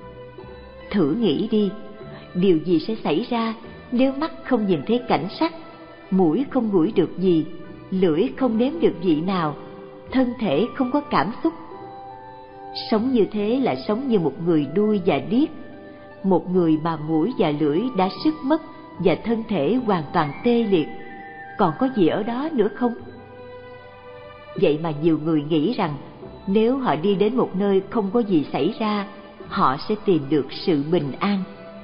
Thử nghĩ đi, điều gì sẽ xảy ra nếu mắt không nhìn thấy cảnh sắc, mũi không ngửi được gì, lưỡi không nếm được vị nào, thân thể không có cảm xúc? Sống như thế là sống như một người đuôi và điếc, một người mà mũi và lưỡi đã sức mất và thân thể hoàn toàn tê liệt. Còn có gì ở đó nữa không? Vậy mà nhiều người nghĩ rằng nếu họ đi đến một nơi không có gì xảy ra, họ sẽ tìm được sự bình an.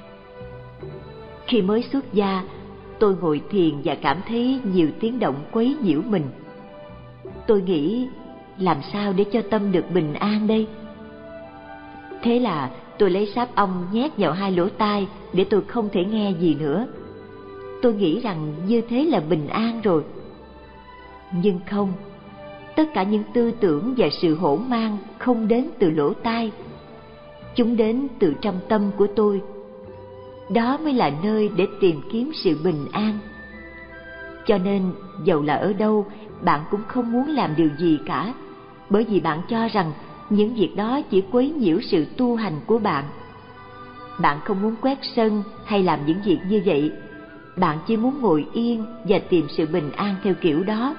Khi mới xuất gia, tôi ngồi thiền và cảm thấy nhiều tiếng động quấy nhiễu mình. Tôi nghĩ, làm sao để cho tâm được bình an đây? Thế là tôi lấy sáp ong nhét vào hai lỗ tai để tôi không thể nghe gì nữa. Tôi nghĩ rằng như thế là bình an rồi. Nhưng không, tất cả những tư tưởng và sự hỗn mang không đến từ lỗ tai. Chúng đến từ trong tâm của tôi. Đó mới là nơi để tìm kiếm sự bình an. Cho nên, dầu là ở đâu, bạn cũng không muốn làm điều gì cả, bởi vì bạn cho rằng những việc đó chỉ quấy nhiễu sự tu hành của bạn. Bạn không muốn quét sân hay làm những việc như vậy. Bạn chỉ muốn ngồi yên và tìm sự bình an theo kiểu đó.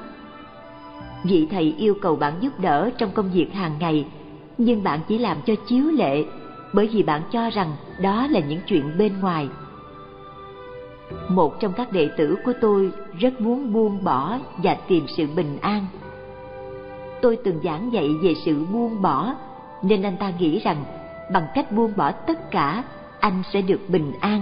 Vị thầy yêu cầu bạn giúp đỡ trong công việc hàng ngày, nhưng bạn chỉ làm cho chiếu lệ, bởi vì bạn cho rằng đó là những chuyện bên ngoài. Một trong các đệ tử của tôi rất muốn buông bỏ và tìm sự bình an. Tôi từng giảng dạy về sự buông bỏ, nên anh ta nghĩ rằng bằng cách buông bỏ tất cả, anh sẽ được bình an.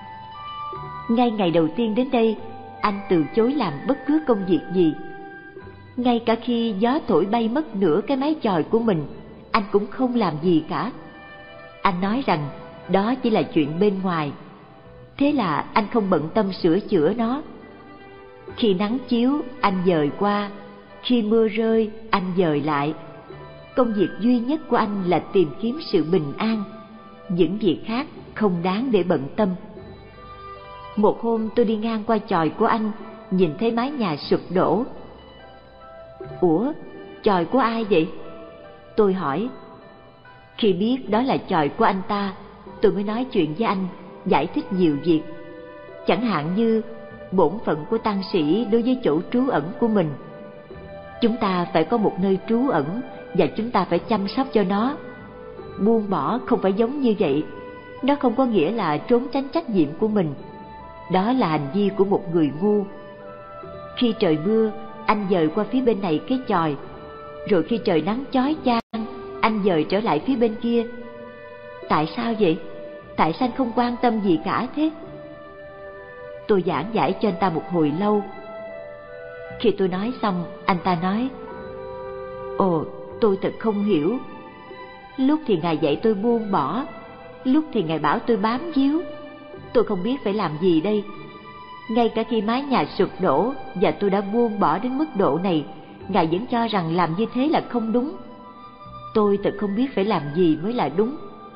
Ngay ngày đầu tiên đến đây, anh từ chối làm bất cứ công việc gì. Ngay cả khi gió thổi bay mất nửa cái mái chòi của mình, anh cũng không làm gì cả. Anh nói rằng đó chỉ là chuyện bên ngoài. Thế là anh không bận tâm sửa chữa nó. Khi nắng chiếu, anh dời qua, khi mưa rơi, anh dời lại. Công việc duy nhất của anh là tìm kiếm sự bình an. Những việc khác không đáng để bận tâm. Một hôm tôi đi ngang qua chòi của anh, nhìn thấy mái nhà sụp đổ. Ủa, chòi của ai vậy? Tôi hỏi. Khi biết đó là chòi của anh ta, tôi mới nói chuyện với anh, giải thích nhiều việc. Chẳng hạn như bổn phận của tăng sĩ đối với chỗ trú ẩn của mình. Chúng ta phải có một nơi trú ẩn và chúng ta phải chăm sóc cho nó. Buông bỏ không phải giống như vậy. Nó không có nghĩa là trốn tránh trách nhiệm của mình. Đó là hành vi của một người ngu. Khi trời mưa, anh dời qua phía bên này cái chòi. Rồi khi trời nắng chói chang, anh dời trở lại phía bên kia. Tại sao vậy? Tại sao anh không quan tâm gì cả thế? Tôi giảng giải cho anh ta một hồi lâu. Khi tôi nói xong, anh ta nói: Ồ, tôi thật không hiểu. Lúc thì Ngài dạy tôi buông bỏ, lúc thì Ngài bảo tôi bám víu. Tôi không biết phải làm gì đây. Ngay cả khi mái nhà sụp đổ và tôi đã buông bỏ đến mức độ này, Ngài vẫn cho rằng làm như thế là không đúng. Tôi thật không biết phải làm gì mới là đúng.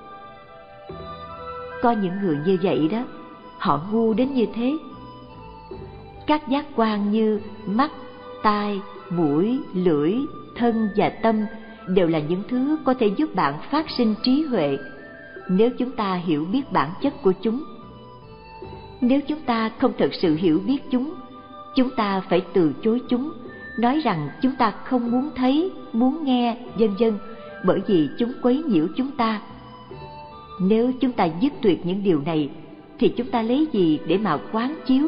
Có những người như vậy đó, họ ngu đến như thế. Các giác quan như mắt, tai, mũi, lưỡi, thân và tâm đều là những thứ có thể giúp bạn phát sinh trí huệ, nếu chúng ta hiểu biết bản chất của chúng. Nếu chúng ta không thật sự hiểu biết chúng, chúng ta phải từ chối chúng, nói rằng chúng ta không muốn thấy, muốn nghe, vân vân, bởi vì chúng quấy nhiễu chúng ta. Nếu chúng ta dứt tuyệt những điều này, thì chúng ta lấy gì để mà quán chiếu?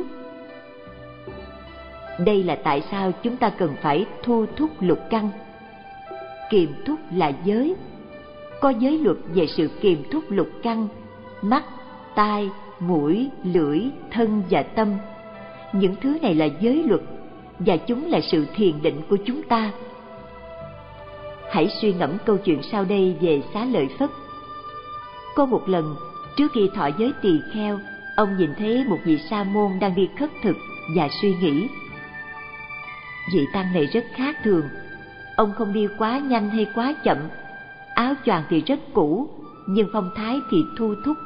Đây là tại sao chúng ta cần phải thu thúc lục căn. Kiềm thúc là giới. Có giới luật về sự kiềm thúc lục căn: mắt, tai, mũi, lưỡi, thân và tâm. Những thứ này là giới luật, và chúng là sự thiền định của chúng ta. Hãy suy ngẫm câu chuyện sau đây về Xá Lợi Phất. Có một lần, trước khi thọ giới tỳ kheo, ông nhìn thấy một vị sa môn đang đi khất thực và suy nghĩ. Vị tăng này rất khác thường. Ông không đi quá nhanh hay quá chậm, áo choàng thì rất cũ, nhưng phong thái thì thu thúc.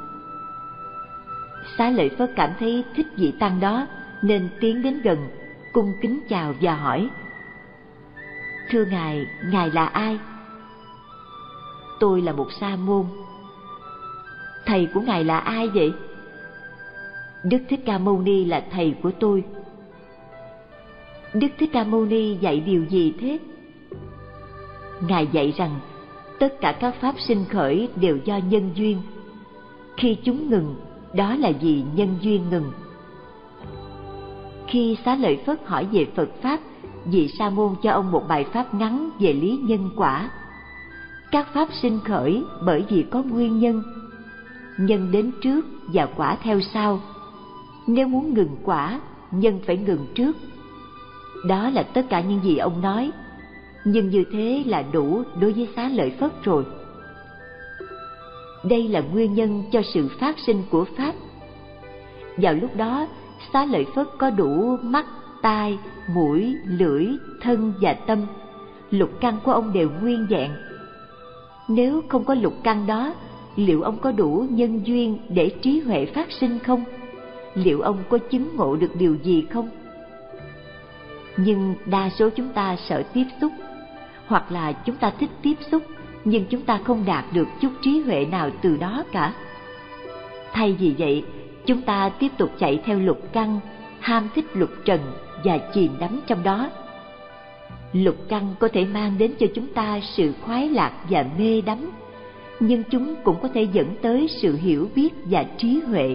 Xá Lợi Phất cảm thấy thích vị tăng đó, nên tiến đến gần, cung kính chào và hỏi: Thưa Ngài, Ngài là ai? Tôi là một sa môn. Thầy của Ngài là ai vậy? Đức Thích Ca Mâu Ni là thầy của tôi. Đức Thích Ca Mâu Ni dạy điều gì thế? Ngài dạy rằng tất cả các pháp sinh khởi đều do nhân duyên. Khi chúng ngừng, đó là vì nhân duyên ngừng. Khi Xá Lợi Phất hỏi về Phật Pháp, vị sa môn cho ông một bài pháp ngắn về lý nhân quả. Các pháp sinh khởi bởi vì có nguyên nhân. Nhân đến trước và quả theo sau. Nếu muốn ngừng quả, nhân phải ngừng trước. Đó là tất cả những gì ông nói. Nhưng như thế là đủ đối với Xá Lợi Phất rồi. Đây là nguyên nhân cho sự phát sinh của Pháp. Vào lúc đó, Xá Lợi Phất có đủ mắt, tai, mũi, lưỡi, thân và tâm. Lục căn của ông đều nguyên vẹn. Nếu không có lục căn đó, liệu ông có đủ nhân duyên để trí huệ phát sinh không? Liệu ông có chứng ngộ được điều gì không? Nhưng đa số chúng ta sợ tiếp xúc, hoặc là chúng ta thích tiếp xúc, nhưng chúng ta không đạt được chút trí huệ nào từ đó cả. Thay vì vậy, chúng ta tiếp tục chạy theo lục căn, ham thích lục trần và chìm đắm trong đó. Lục căn có thể mang đến cho chúng ta sự khoái lạc và mê đắm, nhưng chúng cũng có thể dẫn tới sự hiểu biết và trí huệ.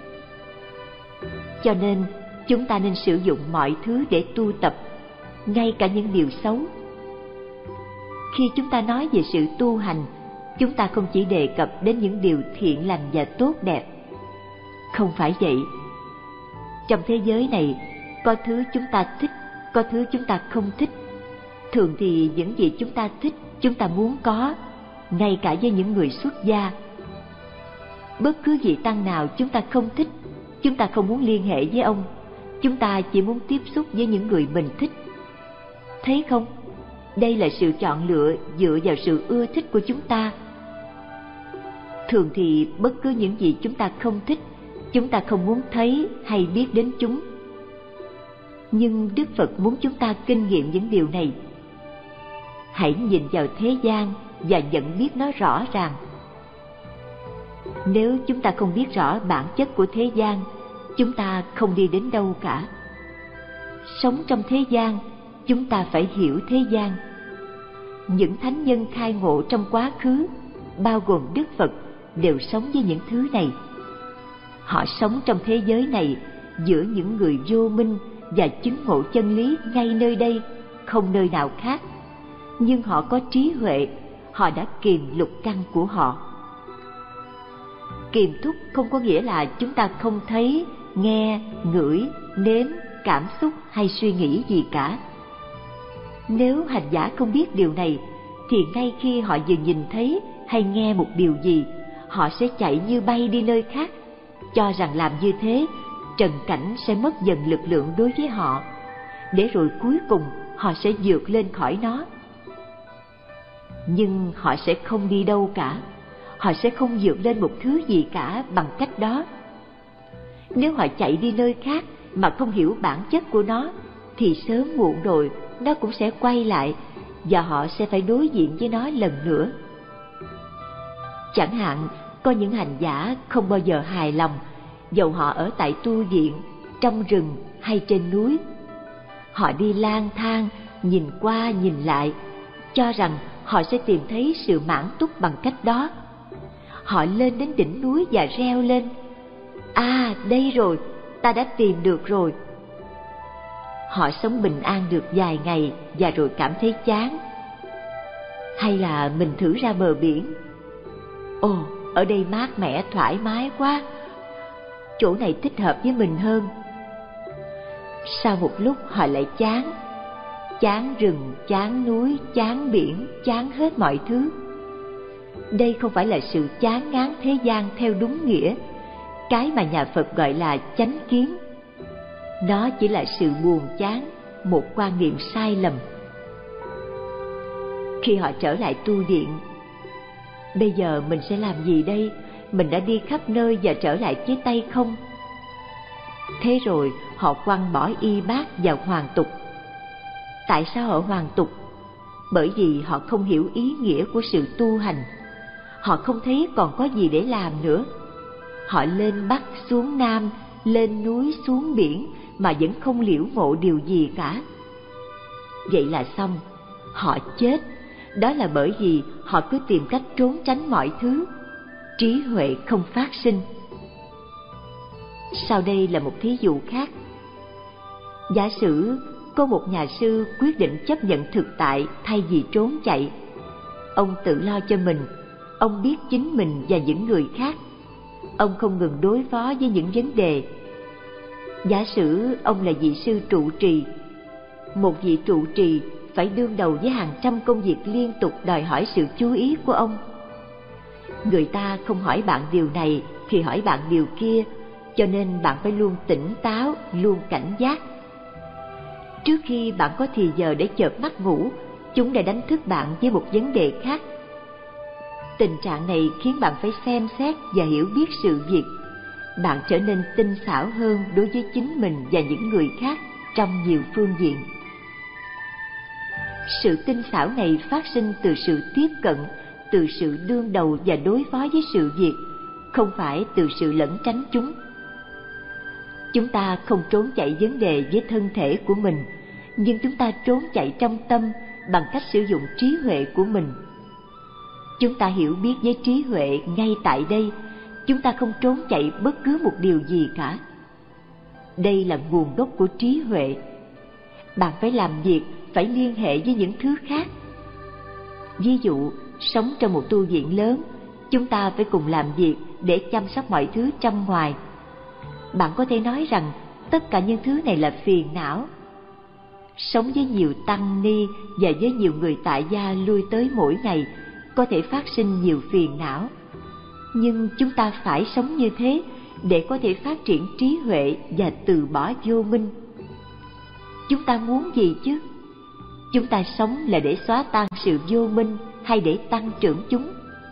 Cho nên, chúng ta nên sử dụng mọi thứ để tu tập, ngay cả những điều xấu. Khi chúng ta nói về sự tu hành, chúng ta không chỉ đề cập đến những điều thiện lành và tốt đẹp. Không phải vậy. Trong thế giới này, có thứ chúng ta thích, có thứ chúng ta không thích. Thường thì những gì chúng ta thích, chúng ta muốn có, ngay cả với những người xuất gia. Bất cứ vị tăng nào chúng ta không thích, chúng ta không muốn liên hệ với ông, chúng ta chỉ muốn tiếp xúc với những người mình thích. Thấy không? Đây là sự chọn lựa dựa vào sự ưa thích của chúng ta. Thường thì bất cứ những gì chúng ta không thích, chúng ta không muốn thấy hay biết đến chúng. Nhưng Đức Phật muốn chúng ta kinh nghiệm những điều này. Hãy nhìn vào thế gian và nhận biết nó rõ ràng. Nếu chúng ta không biết rõ bản chất của thế gian, chúng ta không đi đến đâu cả. Sống trong thế gian, chúng ta phải hiểu thế gian. Những thánh nhân khai ngộ trong quá khứ, bao gồm Đức Phật, đều sống với những thứ này. Họ sống trong thế giới này giữa những người vô minh và chứng ngộ chân lý ngay nơi đây, không nơi nào khác. Nhưng họ có trí huệ, họ đã kiềm lục căn của họ. Kiềm thúc không có nghĩa là chúng ta không thấy, nghe, ngửi, nếm, cảm xúc hay suy nghĩ gì cả. Nếu hành giả không biết điều này, thì ngay khi họ vừa nhìn thấy hay nghe một điều gì, họ sẽ chạy như bay đi nơi khác, cho rằng làm như thế trần cảnh sẽ mất dần lực lượng đối với họ, để rồi cuối cùng họ sẽ vượt lên khỏi nó. Nhưng họ sẽ không đi đâu cả, họ sẽ không vượt lên một thứ gì cả bằng cách đó. Nếu họ chạy đi nơi khác mà không hiểu bản chất của nó, thì sớm muộn rồi nó cũng sẽ quay lại, và họ sẽ phải đối diện với nó lần nữa. Chẳng hạn, có những hành giả không bao giờ hài lòng, dầu họ ở tại tu viện, trong rừng hay trên núi. Họ đi lang thang, nhìn qua nhìn lại, cho rằng họ sẽ tìm thấy sự mãn túc bằng cách đó. Họ lên đến đỉnh núi và reo lên: "À, đây rồi, ta đã tìm được rồi." Họ sống bình an được vài ngày và rồi cảm thấy chán. Hay là mình thử ra bờ biển: "Ồ, ở đây mát mẻ thoải mái quá, chỗ này thích hợp với mình hơn." Sau một lúc họ lại chán. Chán rừng, chán núi, chán biển, chán hết mọi thứ. Đây không phải là sự chán ngán thế gian theo đúng nghĩa, cái mà nhà Phật gọi là chánh kiến. Nó chỉ là sự buồn chán, một quan niệm sai lầm. Khi họ trở lại tu viện: "Bây giờ mình sẽ làm gì đây? Mình đã đi khắp nơi và trở lại với tay không?" Thế rồi họ quăng bỏ y bát vào hoàn tục. Tại sao họ hoàn tục? Bởi vì họ không hiểu ý nghĩa của sự tu hành. Họ không thấy còn có gì để làm nữa. Họ lên Bắc xuống Nam, lên núi xuống biển mà vẫn không liễu ngộ điều gì cả. Vậy là xong, họ chết. Đó là bởi vì họ cứ tìm cách trốn tránh mọi thứ. Trí huệ không phát sinh. Sau đây là một thí dụ khác. Giả sử có một nhà sư quyết định chấp nhận thực tại thay vì trốn chạy. Ông tự lo cho mình, ông biết chính mình và những người khác. Ông không ngừng đối phó với những vấn đề. Giả sử ông là vị sư trụ trì. Một vị trụ trì phải đương đầu với hàng trăm công việc liên tục đòi hỏi sự chú ý của ông. Người ta không hỏi bạn điều này thì hỏi bạn điều kia, cho nên bạn phải luôn tỉnh táo, luôn cảnh giác. Trước khi bạn có thì giờ để chợp mắt ngủ, chúng đã đánh thức bạn với một vấn đề khác. Tình trạng này khiến bạn phải xem xét và hiểu biết sự việc. Bạn trở nên tinh xảo hơn đối với chính mình và những người khác trong nhiều phương diện. Sự tinh xảo này phát sinh từ sự tiếp cận, từ sự đương đầu và đối phó với sự việc, không phải từ sự lẩn tránh chúng. Chúng ta không trốn chạy vấn đề với thân thể của mình, nhưng chúng ta trốn chạy trong tâm bằng cách sử dụng trí huệ của mình. Chúng ta hiểu biết với trí huệ ngay tại đây, chúng ta không trốn chạy bất cứ một điều gì cả. Đây là nguồn gốc của trí huệ. Bạn phải làm việc, phải liên hệ với những thứ khác. Ví dụ, sống trong một tu viện lớn, chúng ta phải cùng làm việc để chăm sóc mọi thứ trong ngoài. Bạn có thể nói rằng tất cả những thứ này là phiền não. Sống với nhiều tăng ni và với nhiều người tại gia lui tới mỗi ngày có thể phát sinh nhiều phiền não. Nhưng chúng ta phải sống như thế để có thể phát triển trí huệ và từ bỏ vô minh. Chúng ta muốn gì chứ? Chúng ta sống là để xóa tan sự vô minh hay để tăng trưởng chúng?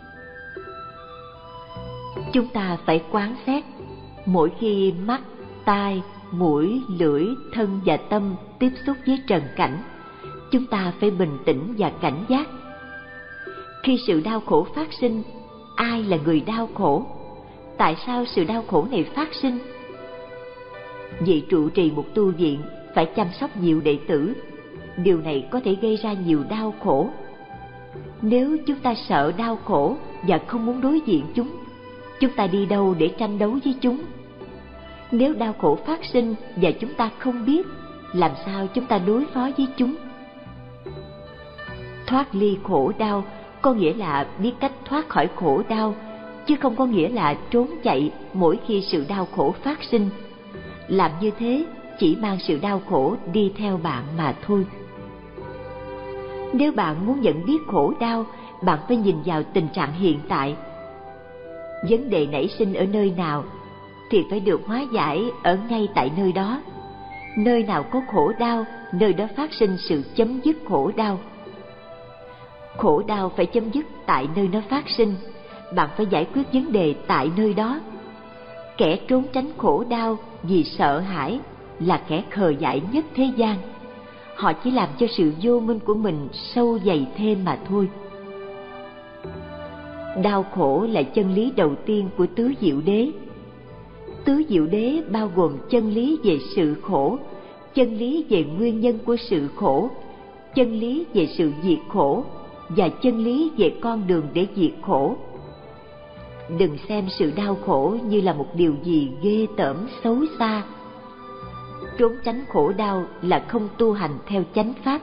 Chúng ta phải quán xét mỗi khi mắt, tai, mũi, lưỡi, thân và tâm tiếp xúc với trần cảnh, chúng ta phải bình tĩnh và cảnh giác. Khi sự đau khổ phát sinh, ai là người đau khổ? Tại sao sự đau khổ này phát sinh? Vị trụ trì một tu viện phải chăm sóc nhiều đệ tử, điều này có thể gây ra nhiều đau khổ. Nếu chúng ta sợ đau khổ và không muốn đối diện chúng, chúng ta đi đâu để tranh đấu với chúng? Nếu đau khổ phát sinh và chúng ta không biết, làm sao chúng ta đối phó với chúng? Thoát ly khổ đau có nghĩa là biết cách thoát khỏi khổ đau, chứ không có nghĩa là trốn chạy mỗi khi sự đau khổ phát sinh. Làm như thế chỉ mang sự đau khổ đi theo bạn mà thôi. Nếu bạn muốn nhận biết khổ đau, bạn phải nhìn vào tình trạng hiện tại. Vấn đề nảy sinh ở nơi nào thì phải được hóa giải ở ngay tại nơi đó. Nơi nào có khổ đau, nơi đó phát sinh sự chấm dứt khổ đau. Khổ đau phải chấm dứt tại nơi nó phát sinh. Bạn phải giải quyết vấn đề tại nơi đó. Kẻ trốn tránh khổ đau vì sợ hãi là kẻ khờ dại nhất thế gian. Họ chỉ làm cho sự vô minh của mình sâu dày thêm mà thôi. Đau khổ là chân lý đầu tiên của tứ diệu đế. Tứ diệu đế bao gồm chân lý về sự khổ, chân lý về nguyên nhân của sự khổ, chân lý về sự diệt khổ và chân lý về con đường để diệt khổ. Đừng xem sự đau khổ như là một điều gì ghê tởm xấu xa. Trốn tránh khổ đau là không tu hành theo chánh pháp.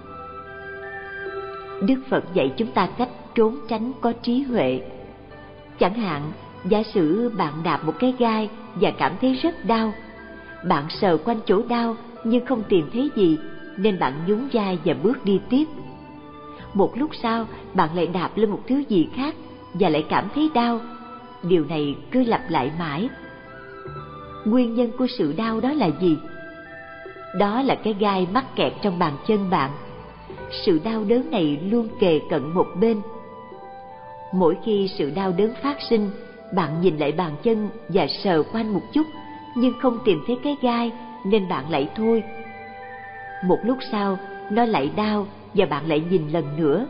Đức Phật dạy chúng ta cách trốn tránh có trí huệ. Chẳng hạn, giả sử bạn đạp một cái gai và cảm thấy rất đau. Bạn sờ quanh chỗ đau nhưng không tìm thấy gì, nên bạn nhún vai và bước đi tiếp. Một lúc sau, bạn lại đạp lên một thứ gì khác và lại cảm thấy đau. Điều này cứ lặp lại mãi. Nguyên nhân của sự đau đó là gì? Đó là cái gai mắc kẹt trong bàn chân bạn. Sự đau đớn này luôn kề cận một bên. Mỗi khi sự đau đớn phát sinh, bạn nhìn lại bàn chân và sờ quanh một chút, nhưng không tìm thấy cái gai, nên bạn lại thôi. Một lúc sau, nó lại đau và bạn lại nhìn lần nữa.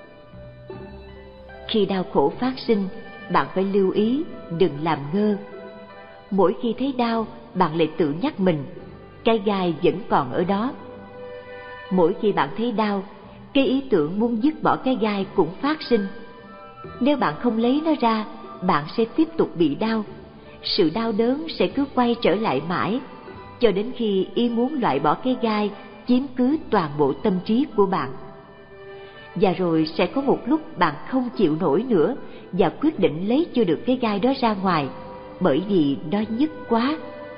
Khi đau khổ phát sinh, bạn phải lưu ý, đừng làm ngơ. Mỗi khi thấy đau, bạn lại tự nhắc mình, cái gai vẫn còn ở đó. Mỗi khi bạn thấy đau, cái ý tưởng muốn dứt bỏ cái gai cũng phát sinh. Nếu bạn không lấy nó ra, bạn sẽ tiếp tục bị đau. Sự đau đớn sẽ cứ quay trở lại mãi, cho đến khi ý muốn loại bỏ cái gai chiếm cứ toàn bộ tâm trí của bạn. Và rồi sẽ có một lúc bạn không chịu nổi nữa và quyết định lấy cho được cái gai đó ra ngoài, bởi vì nó nhức quá.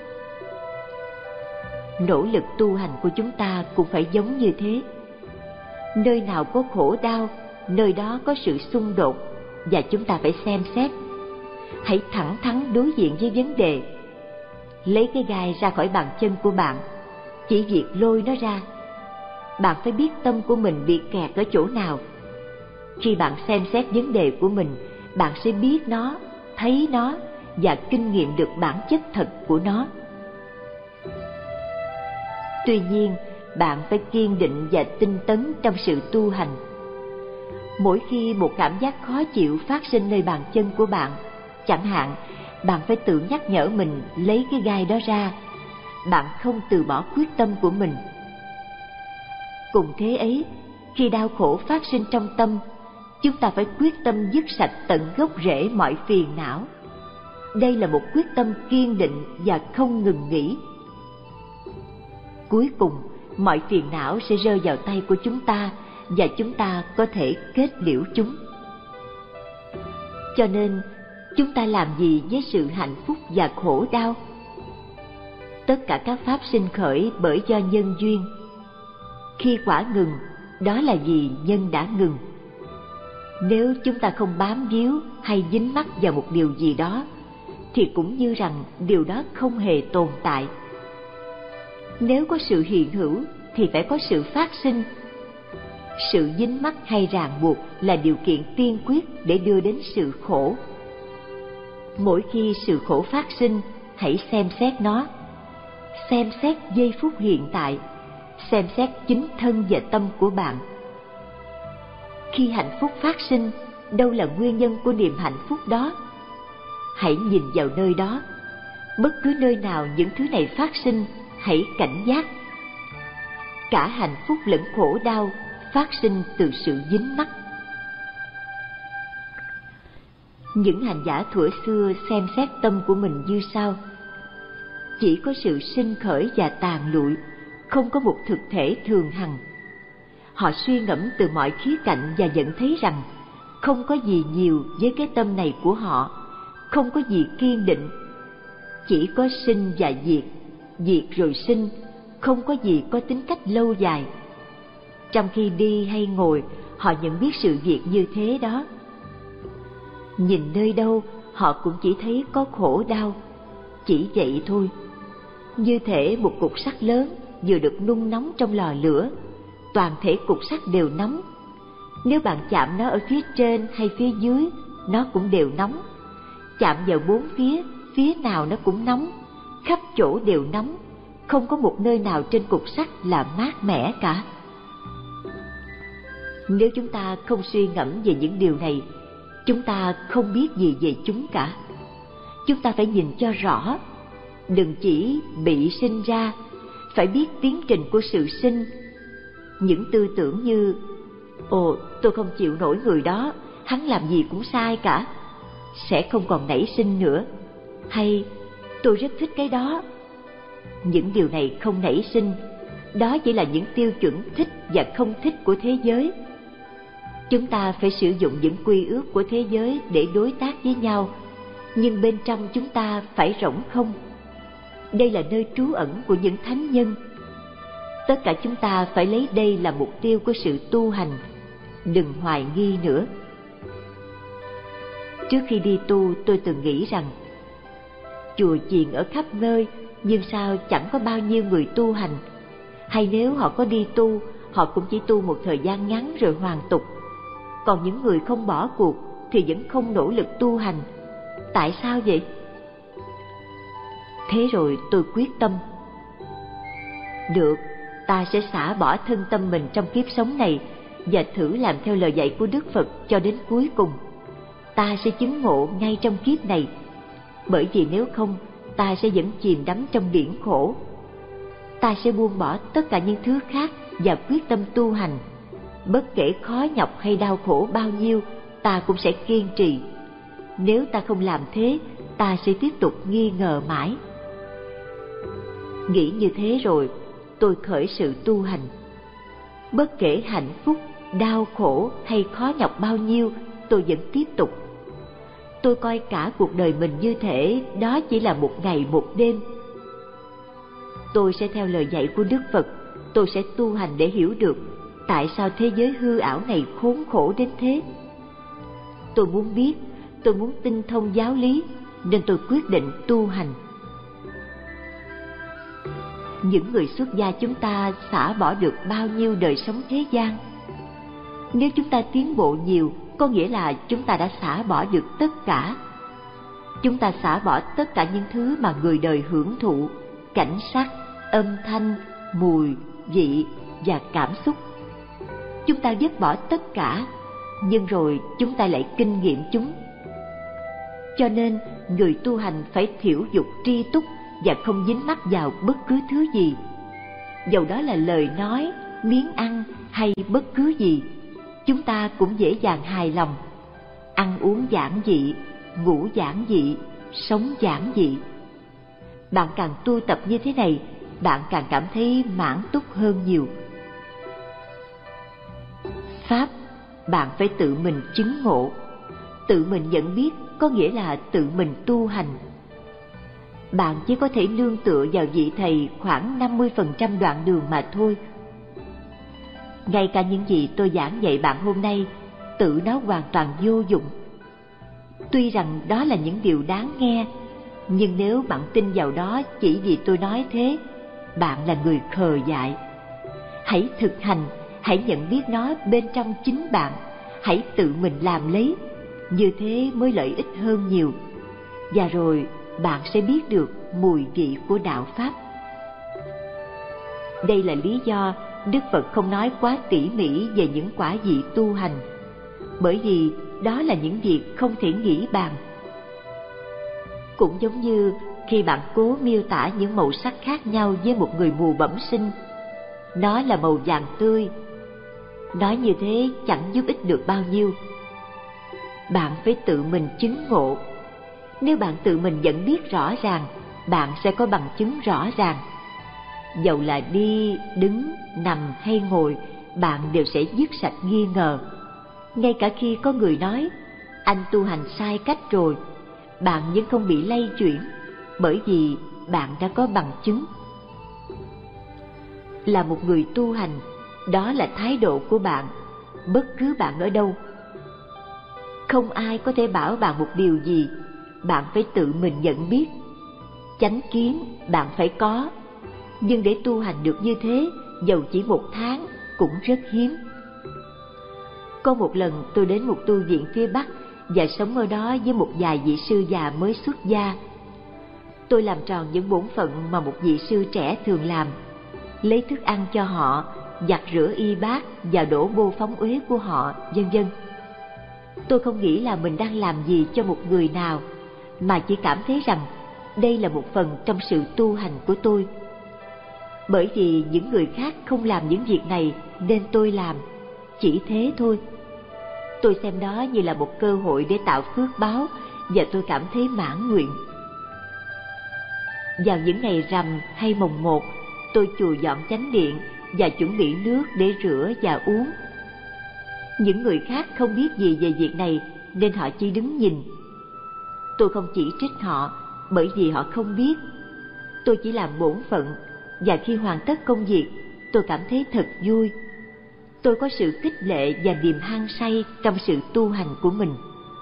Nỗ lực tu hành của chúng ta cũng phải giống như thế. Nơi nào có khổ đau, nơi đó có sự xung đột, và chúng ta phải xem xét. Hãy thẳng thắn đối diện với vấn đề. Lấy cái gai ra khỏi bàn chân của bạn, chỉ việc lôi nó ra. Bạn phải biết tâm của mình bị kẹt ở chỗ nào. Khi bạn xem xét vấn đề của mình, bạn sẽ biết nó, thấy nó và kinh nghiệm được bản chất thật của nó. Tuy nhiên, bạn phải kiên định và tinh tấn trong sự tu hành. Mỗi khi một cảm giác khó chịu phát sinh nơi bàn chân của bạn, chẳng hạn, bạn phải tự nhắc nhở mình lấy cái gai đó ra. Bạn không từ bỏ quyết tâm của mình. Cùng thế ấy, khi đau khổ phát sinh trong tâm, chúng ta phải quyết tâm dứt sạch tận gốc rễ mọi phiền não. Đây là một quyết tâm kiên định và không ngừng nghỉ. Cuối cùng, mọi phiền não sẽ rơi vào tay của chúng ta và chúng ta có thể kết liễu chúng. Cho nên, chúng ta làm gì với sự hạnh phúc và khổ đau? Tất cả các pháp sinh khởi bởi do nhân duyên. Khi quả ngừng, đó là vì nhân đã ngừng. Nếu chúng ta không bám víu hay dính mắc vào một điều gì đó, thì cũng như rằng điều đó không hề tồn tại. Nếu có sự hiện hữu thì phải có sự phát sinh. Sự dính mắc hay ràng buộc là điều kiện tiên quyết để đưa đến sự khổ. Mỗi khi sự khổ phát sinh, hãy xem xét nó. Xem xét giây phút hiện tại, xem xét chính thân và tâm của bạn. Khi hạnh phúc phát sinh, đâu là nguyên nhân của niềm hạnh phúc đó? Hãy nhìn vào nơi đó. Bất cứ nơi nào những thứ này phát sinh, hãy cảnh giác. Cả hạnh phúc lẫn khổ đau phát sinh từ sự dính mắc. Những hành giả thuở xưa xem xét tâm của mình như sau: chỉ có sự sinh khởi và tàn lụi, không có một thực thể thường hằng. Họ suy ngẫm từ mọi khía cạnh và nhận thấy rằng không có gì nhiều với cái tâm này của họ, không có gì kiên định. Chỉ có sinh và diệt, diệt rồi sinh, không có gì có tính cách lâu dài. Trong khi đi hay ngồi, họ nhận biết sự việc như thế đó. Nhìn nơi đâu, họ cũng chỉ thấy có khổ đau, chỉ vậy thôi. Như thể một cục sắt lớn vừa được nung nóng trong lò lửa, toàn thể cục sắt đều nóng. Nếu bạn chạm nó ở phía trên hay phía dưới, nó cũng đều nóng. Chạm vào bốn phía, phía nào nó cũng nóng, khắp chỗ đều nóng, không có một nơi nào trên cục sắt là mát mẻ cả. Nếu chúng ta không suy ngẫm về những điều này, chúng ta không biết gì về chúng cả. Chúng ta phải nhìn cho rõ, đừng chỉ bị sinh ra, phải biết tiến trình của sự sinh. Những tư tưởng như ồ, tôi không chịu nổi người đó, hắn làm gì cũng sai cả, sẽ không còn nảy sinh nữa. Hay tôi rất thích cái đó. Những điều này không nảy sinh, đó chỉ là những tiêu chuẩn thích và không thích của thế giới. Chúng ta phải sử dụng những quy ước của thế giới để đối tác với nhau, nhưng bên trong chúng ta phải rỗng không. Đây là nơi trú ẩn của những thánh nhân. Tất cả chúng ta phải lấy đây là mục tiêu của sự tu hành. Đừng hoài nghi nữa. Trước khi đi tu, tôi từng nghĩ rằng chùa chiền ở khắp nơi, nhưng sao chẳng có bao nhiêu người tu hành? Hay nếu họ có đi tu, họ cũng chỉ tu một thời gian ngắn rồi hoàn tục. Còn những người không bỏ cuộc thì vẫn không nỗ lực tu hành. Tại sao vậy? Thế rồi tôi quyết tâm. Được, ta sẽ xả bỏ thân tâm mình trong kiếp sống này và thử làm theo lời dạy của Đức Phật cho đến cuối cùng. Ta sẽ chứng ngộ ngay trong kiếp này, bởi vì nếu không, ta sẽ vẫn chìm đắm trong biển khổ. Ta sẽ buông bỏ tất cả những thứ khác và quyết tâm tu hành. Bất kể khó nhọc hay đau khổ bao nhiêu, ta cũng sẽ kiên trì. Nếu ta không làm thế, ta sẽ tiếp tục nghi ngờ mãi. Nghĩ như thế rồi, tôi khởi sự tu hành. Bất kể hạnh phúc, đau khổ hay khó nhọc bao nhiêu, tôi vẫn tiếp tục. Tôi coi cả cuộc đời mình như thể đó chỉ là một ngày một đêm. Tôi sẽ theo lời dạy của Đức Phật, tôi sẽ tu hành để hiểu được tại sao thế giới hư ảo này khốn khổ đến thế. Tôi muốn biết, tôi muốn tinh thông giáo lý, nên tôi quyết định tu hành. Những người xuất gia chúng ta xả bỏ được bao nhiêu đời sống thế gian? Nếu chúng ta tiến bộ nhiều, có nghĩa là chúng ta đã xả bỏ được tất cả. Chúng ta xả bỏ tất cả những thứ mà người đời hưởng thụ: cảnh sắc, âm thanh, mùi, vị và cảm xúc. Chúng ta dứt bỏ tất cả, nhưng rồi chúng ta lại kinh nghiệm chúng. Cho nên, người tu hành phải thiểu dục tri túc và không dính mắc vào bất cứ thứ gì. Dầu đó là lời nói, miếng ăn hay bất cứ gì, chúng ta cũng dễ dàng hài lòng. Ăn uống giản dị, ngủ giản dị, sống giản dị. Bạn càng tu tập như thế này, bạn càng cảm thấy mãn túc hơn nhiều. Pháp, bạn phải tự mình chứng ngộ. Tự mình nhận biết có nghĩa là tự mình tu hành. Bạn chỉ có thể nương tựa vào vị thầy khoảng năm mươi phần trăm đoạn đường mà thôi. Ngay cả những gì tôi giảng dạy bạn hôm nay, tự nó hoàn toàn vô dụng. Tuy rằng đó là những điều đáng nghe, Nhưng nếu bạn tin vào đó chỉ vì tôi nói thế, bạn là người khờ dại. Hãy thực hành, hãy nhận biết nó bên trong chính bạn, hãy tự mình làm lấy, như thế mới lợi ích hơn nhiều. Và rồi bạn sẽ biết được mùi vị của đạo Pháp. Đây là lý do Đức Phật không nói quá tỉ mỉ về những quả vị tu hành, bởi vì đó là những việc không thể nghĩ bàn. Cũng giống như khi bạn cố miêu tả những màu sắc khác nhau với một người mù bẩm sinh, nó là màu vàng tươi. Nói như thế chẳng giúp ích được bao nhiêu. Bạn phải tự mình chứng ngộ. Nếu bạn tự mình nhận biết rõ ràng, bạn sẽ có bằng chứng rõ ràng. Dầu là đi, đứng, nằm hay ngồi, bạn đều sẽ dứt sạch nghi ngờ. Ngay cả khi có người nói, anh tu hành sai cách rồi, bạn vẫn không bị lay chuyển, bởi vì bạn đã có bằng chứng. Là một người tu hành, đó là thái độ của bạn, bất cứ bạn ở đâu. Không ai có thể bảo bạn một điều gì, bạn phải tự mình nhận biết. Chánh kiến bạn phải có, nhưng để tu hành được như thế, dầu chỉ một tháng cũng rất hiếm. Có một lần tôi đến một tu viện phía Bắc và sống ở đó với một vài vị sư già mới xuất gia. Tôi làm tròn những bổn phận mà một vị sư trẻ thường làm, lấy thức ăn cho họ, giặt rửa y bát và đổ bô phóng uế của họ, vân vân. Tôi không nghĩ là mình đang làm gì cho một người nào, mà chỉ cảm thấy rằng đây là một phần trong sự tu hành của tôi. Bởi vì những người khác không làm những việc này nên tôi làm, chỉ thế thôi. Tôi xem đó như là một cơ hội để tạo phước báo, và tôi cảm thấy mãn nguyện. Vào những ngày rằm hay mồng một, tôi chùi dọn chánh điện và chuẩn bị nước để rửa và uống. Những người khác không biết gì về việc này nên họ chỉ đứng nhìn. Tôi không chỉ trích họ bởi vì họ không biết. Tôi chỉ làm bổn phận, và khi hoàn tất công việc, tôi cảm thấy thật vui. Tôi có sự khích lệ và niềm hăng say trong sự tu hành của mình.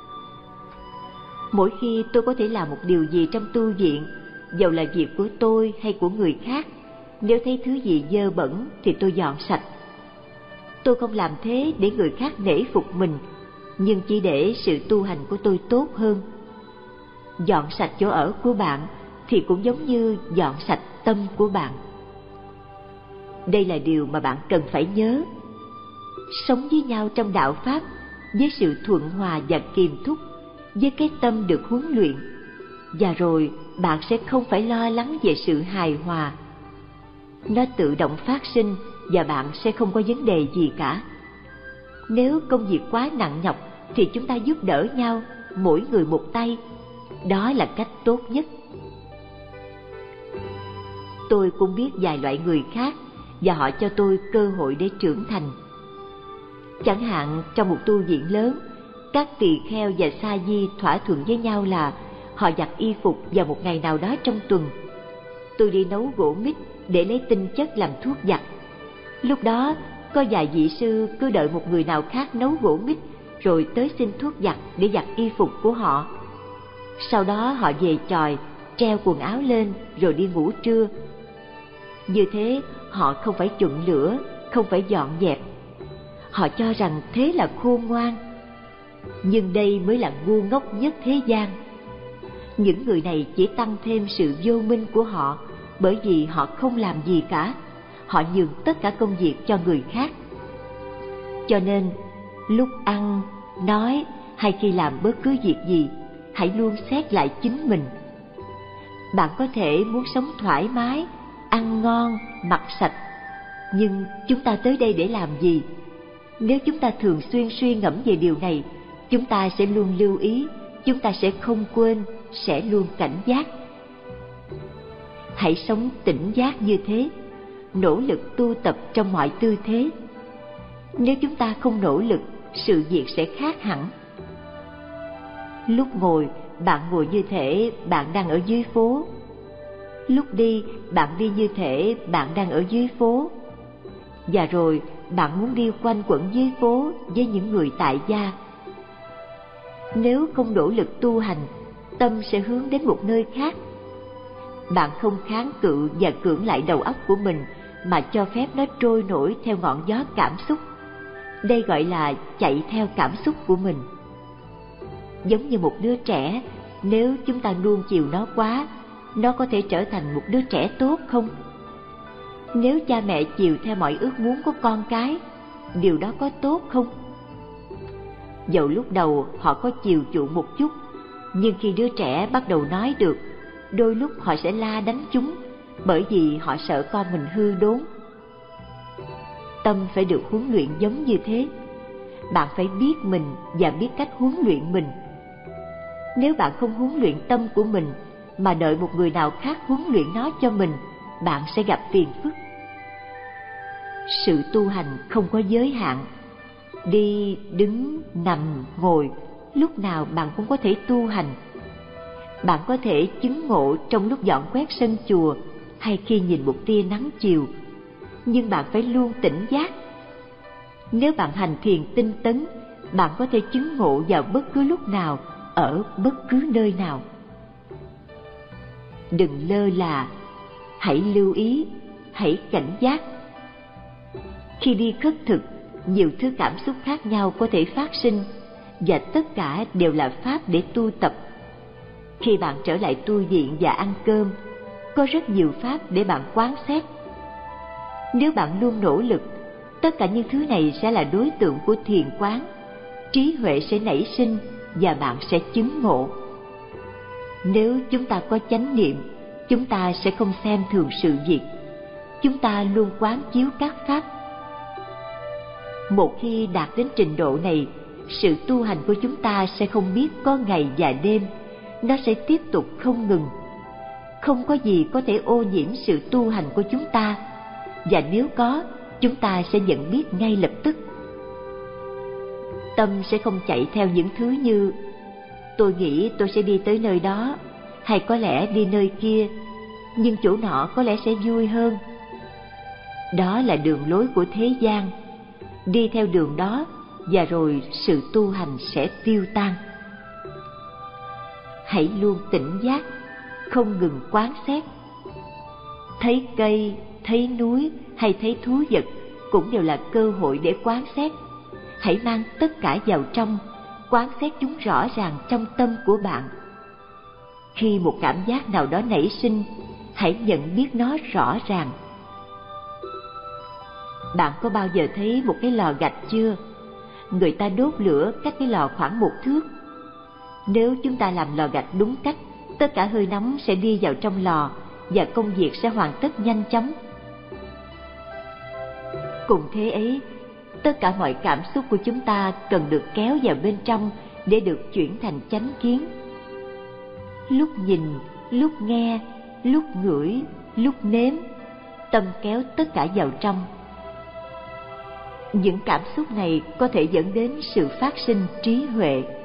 Mỗi khi tôi có thể làm một điều gì trong tu viện, dầu là việc của tôi hay của người khác, nếu thấy thứ gì dơ bẩn thì tôi dọn sạch. Tôi không làm thế để người khác nể phục mình, nhưng chỉ để sự tu hành của tôi tốt hơn. Dọn sạch chỗ ở của bạn thì cũng giống như dọn sạch tâm của bạn. Đây là điều mà bạn cần phải nhớ. Sống với nhau trong đạo Pháp với sự thuận hòa và kiềm thúc, với cái tâm được huấn luyện, và rồi bạn sẽ không phải lo lắng về sự hài hòa. Nó tự động phát sinh và bạn sẽ không có vấn đề gì cả. Nếu công việc quá nặng nhọc thì chúng ta giúp đỡ nhau, mỗi người một tay. Đó là cách tốt nhất. Tôi cũng biết vài loại người khác, và họ cho tôi cơ hội để trưởng thành. Chẳng hạn trong một tu viện lớn, các tỳ kheo và sa di thỏa thuận với nhau là họ giặt y phục vào một ngày nào đó trong tuần. Tôi đi nấu gỗ mít để lấy tinh chất làm thuốc giặt. Lúc đó có vài vị sư cứ đợi một người nào khác nấu gỗ mít rồi tới xin thuốc giặt để giặt y phục của họ. Sau đó họ về chòi, treo quần áo lên rồi đi ngủ trưa. Như thế họ không phải chụng lửa, không phải dọn dẹp. Họ cho rằng thế là khôn ngoan. Nhưng đây mới là ngu ngốc nhất thế gian. Những người này chỉ tăng thêm sự vô minh của họ, bởi vì họ không làm gì cả. Họ nhường tất cả công việc cho người khác. Cho nên lúc ăn, nói hay khi làm bất cứ việc gì, hãy luôn xét lại chính mình. Bạn có thể muốn sống thoải mái, ăn ngon, mặc sạch, nhưng chúng ta tới đây để làm gì? Nếu chúng ta thường xuyên suy ngẫm về điều này, chúng ta sẽ luôn lưu ý, chúng ta sẽ không quên, sẽ luôn cảnh giác. Hãy sống tỉnh giác như thế, nỗ lực tu tập trong mọi tư thế. Nếu chúng ta không nỗ lực, sự việc sẽ khác hẳn. Lúc ngồi, bạn ngồi như thể bạn đang ở dưới phố. Lúc đi, bạn đi như thể bạn đang ở dưới phố. Và rồi, bạn muốn đi quanh quẩn dưới phố với những người tại gia. Nếu không nỗ lực tu hành, tâm sẽ hướng đến một nơi khác. Bạn không kháng cự và cưỡng lại đầu óc của mình, mà cho phép nó trôi nổi theo ngọn gió cảm xúc. Đây gọi là chạy theo cảm xúc của mình. Giống như một đứa trẻ, nếu chúng ta nuông chiều nó quá, nó có thể trở thành một đứa trẻ tốt không? Nếu cha mẹ chiều theo mọi ước muốn của con cái, điều đó có tốt không? Dẫu lúc đầu họ có chiều chuộng một chút, nhưng khi đứa trẻ bắt đầu nói được, đôi lúc họ sẽ la đánh chúng, bởi vì họ sợ con mình hư đốn. Tâm phải được huấn luyện giống như thế. Bạn phải biết mình và biết cách huấn luyện mình. Nếu bạn không huấn luyện tâm của mình, mà đợi một người nào khác huấn luyện nó cho mình, bạn sẽ gặp phiền phức. Sự tu hành không có giới hạn. Đi, đứng, nằm, ngồi, lúc nào bạn cũng có thể tu hành. Bạn có thể chứng ngộ trong lúc dọn quét sân chùa hay khi nhìn một tia nắng chiều, nhưng bạn phải luôn tỉnh giác. Nếu bạn hành thiền tinh tấn, bạn có thể chứng ngộ vào bất cứ lúc nào, ở bất cứ nơi nào. Đừng lơ là, hãy lưu ý, hãy cảnh giác. Khi đi khất thực, nhiều thứ cảm xúc khác nhau có thể phát sinh, và tất cả đều là pháp để tu tập. Khi bạn trở lại tu viện và ăn cơm, có rất nhiều pháp để bạn quán xét. Nếu bạn luôn nỗ lực, tất cả những thứ này sẽ là đối tượng của thiền quán. Trí huệ sẽ nảy sinh và bạn sẽ chứng ngộ. Nếu chúng ta có chánh niệm, chúng ta sẽ không xem thường sự việc. Chúng ta luôn quán chiếu các pháp. Một khi đạt đến trình độ này, sự tu hành của chúng ta sẽ không biết có ngày và đêm. Nó sẽ tiếp tục không ngừng. Không có gì có thể ô nhiễm sự tu hành của chúng ta, và nếu có, chúng ta sẽ nhận biết ngay lập tức. Tâm sẽ không chạy theo những thứ như tôi nghĩ tôi sẽ đi tới nơi đó, hay có lẽ đi nơi kia, nhưng chỗ nọ có lẽ sẽ vui hơn. Đó là đường lối của thế gian. Đi theo đường đó, và rồi sự tu hành sẽ tiêu tan. Hãy luôn tỉnh giác, không ngừng quán xét. Thấy cây, thấy núi hay thấy thú vật cũng đều là cơ hội để quán xét. Hãy mang tất cả vào trong, quán xét chúng rõ ràng trong tâm của bạn. Khi một cảm giác nào đó nảy sinh, hãy nhận biết nó rõ ràng. Bạn có bao giờ thấy một cái lò gạch chưa? Người ta đốt lửa cách cái lò khoảng một thước. Nếu chúng ta làm lò gạch đúng cách, tất cả hơi nóng sẽ đi vào trong lò và công việc sẽ hoàn tất nhanh chóng. Cùng thế ấy, tất cả mọi cảm xúc của chúng ta cần được kéo vào bên trong để được chuyển thành chánh kiến. Lúc nhìn, lúc nghe, lúc ngửi, lúc nếm, tâm kéo tất cả vào trong. Những cảm xúc này có thể dẫn đến sự phát sinh trí huệ.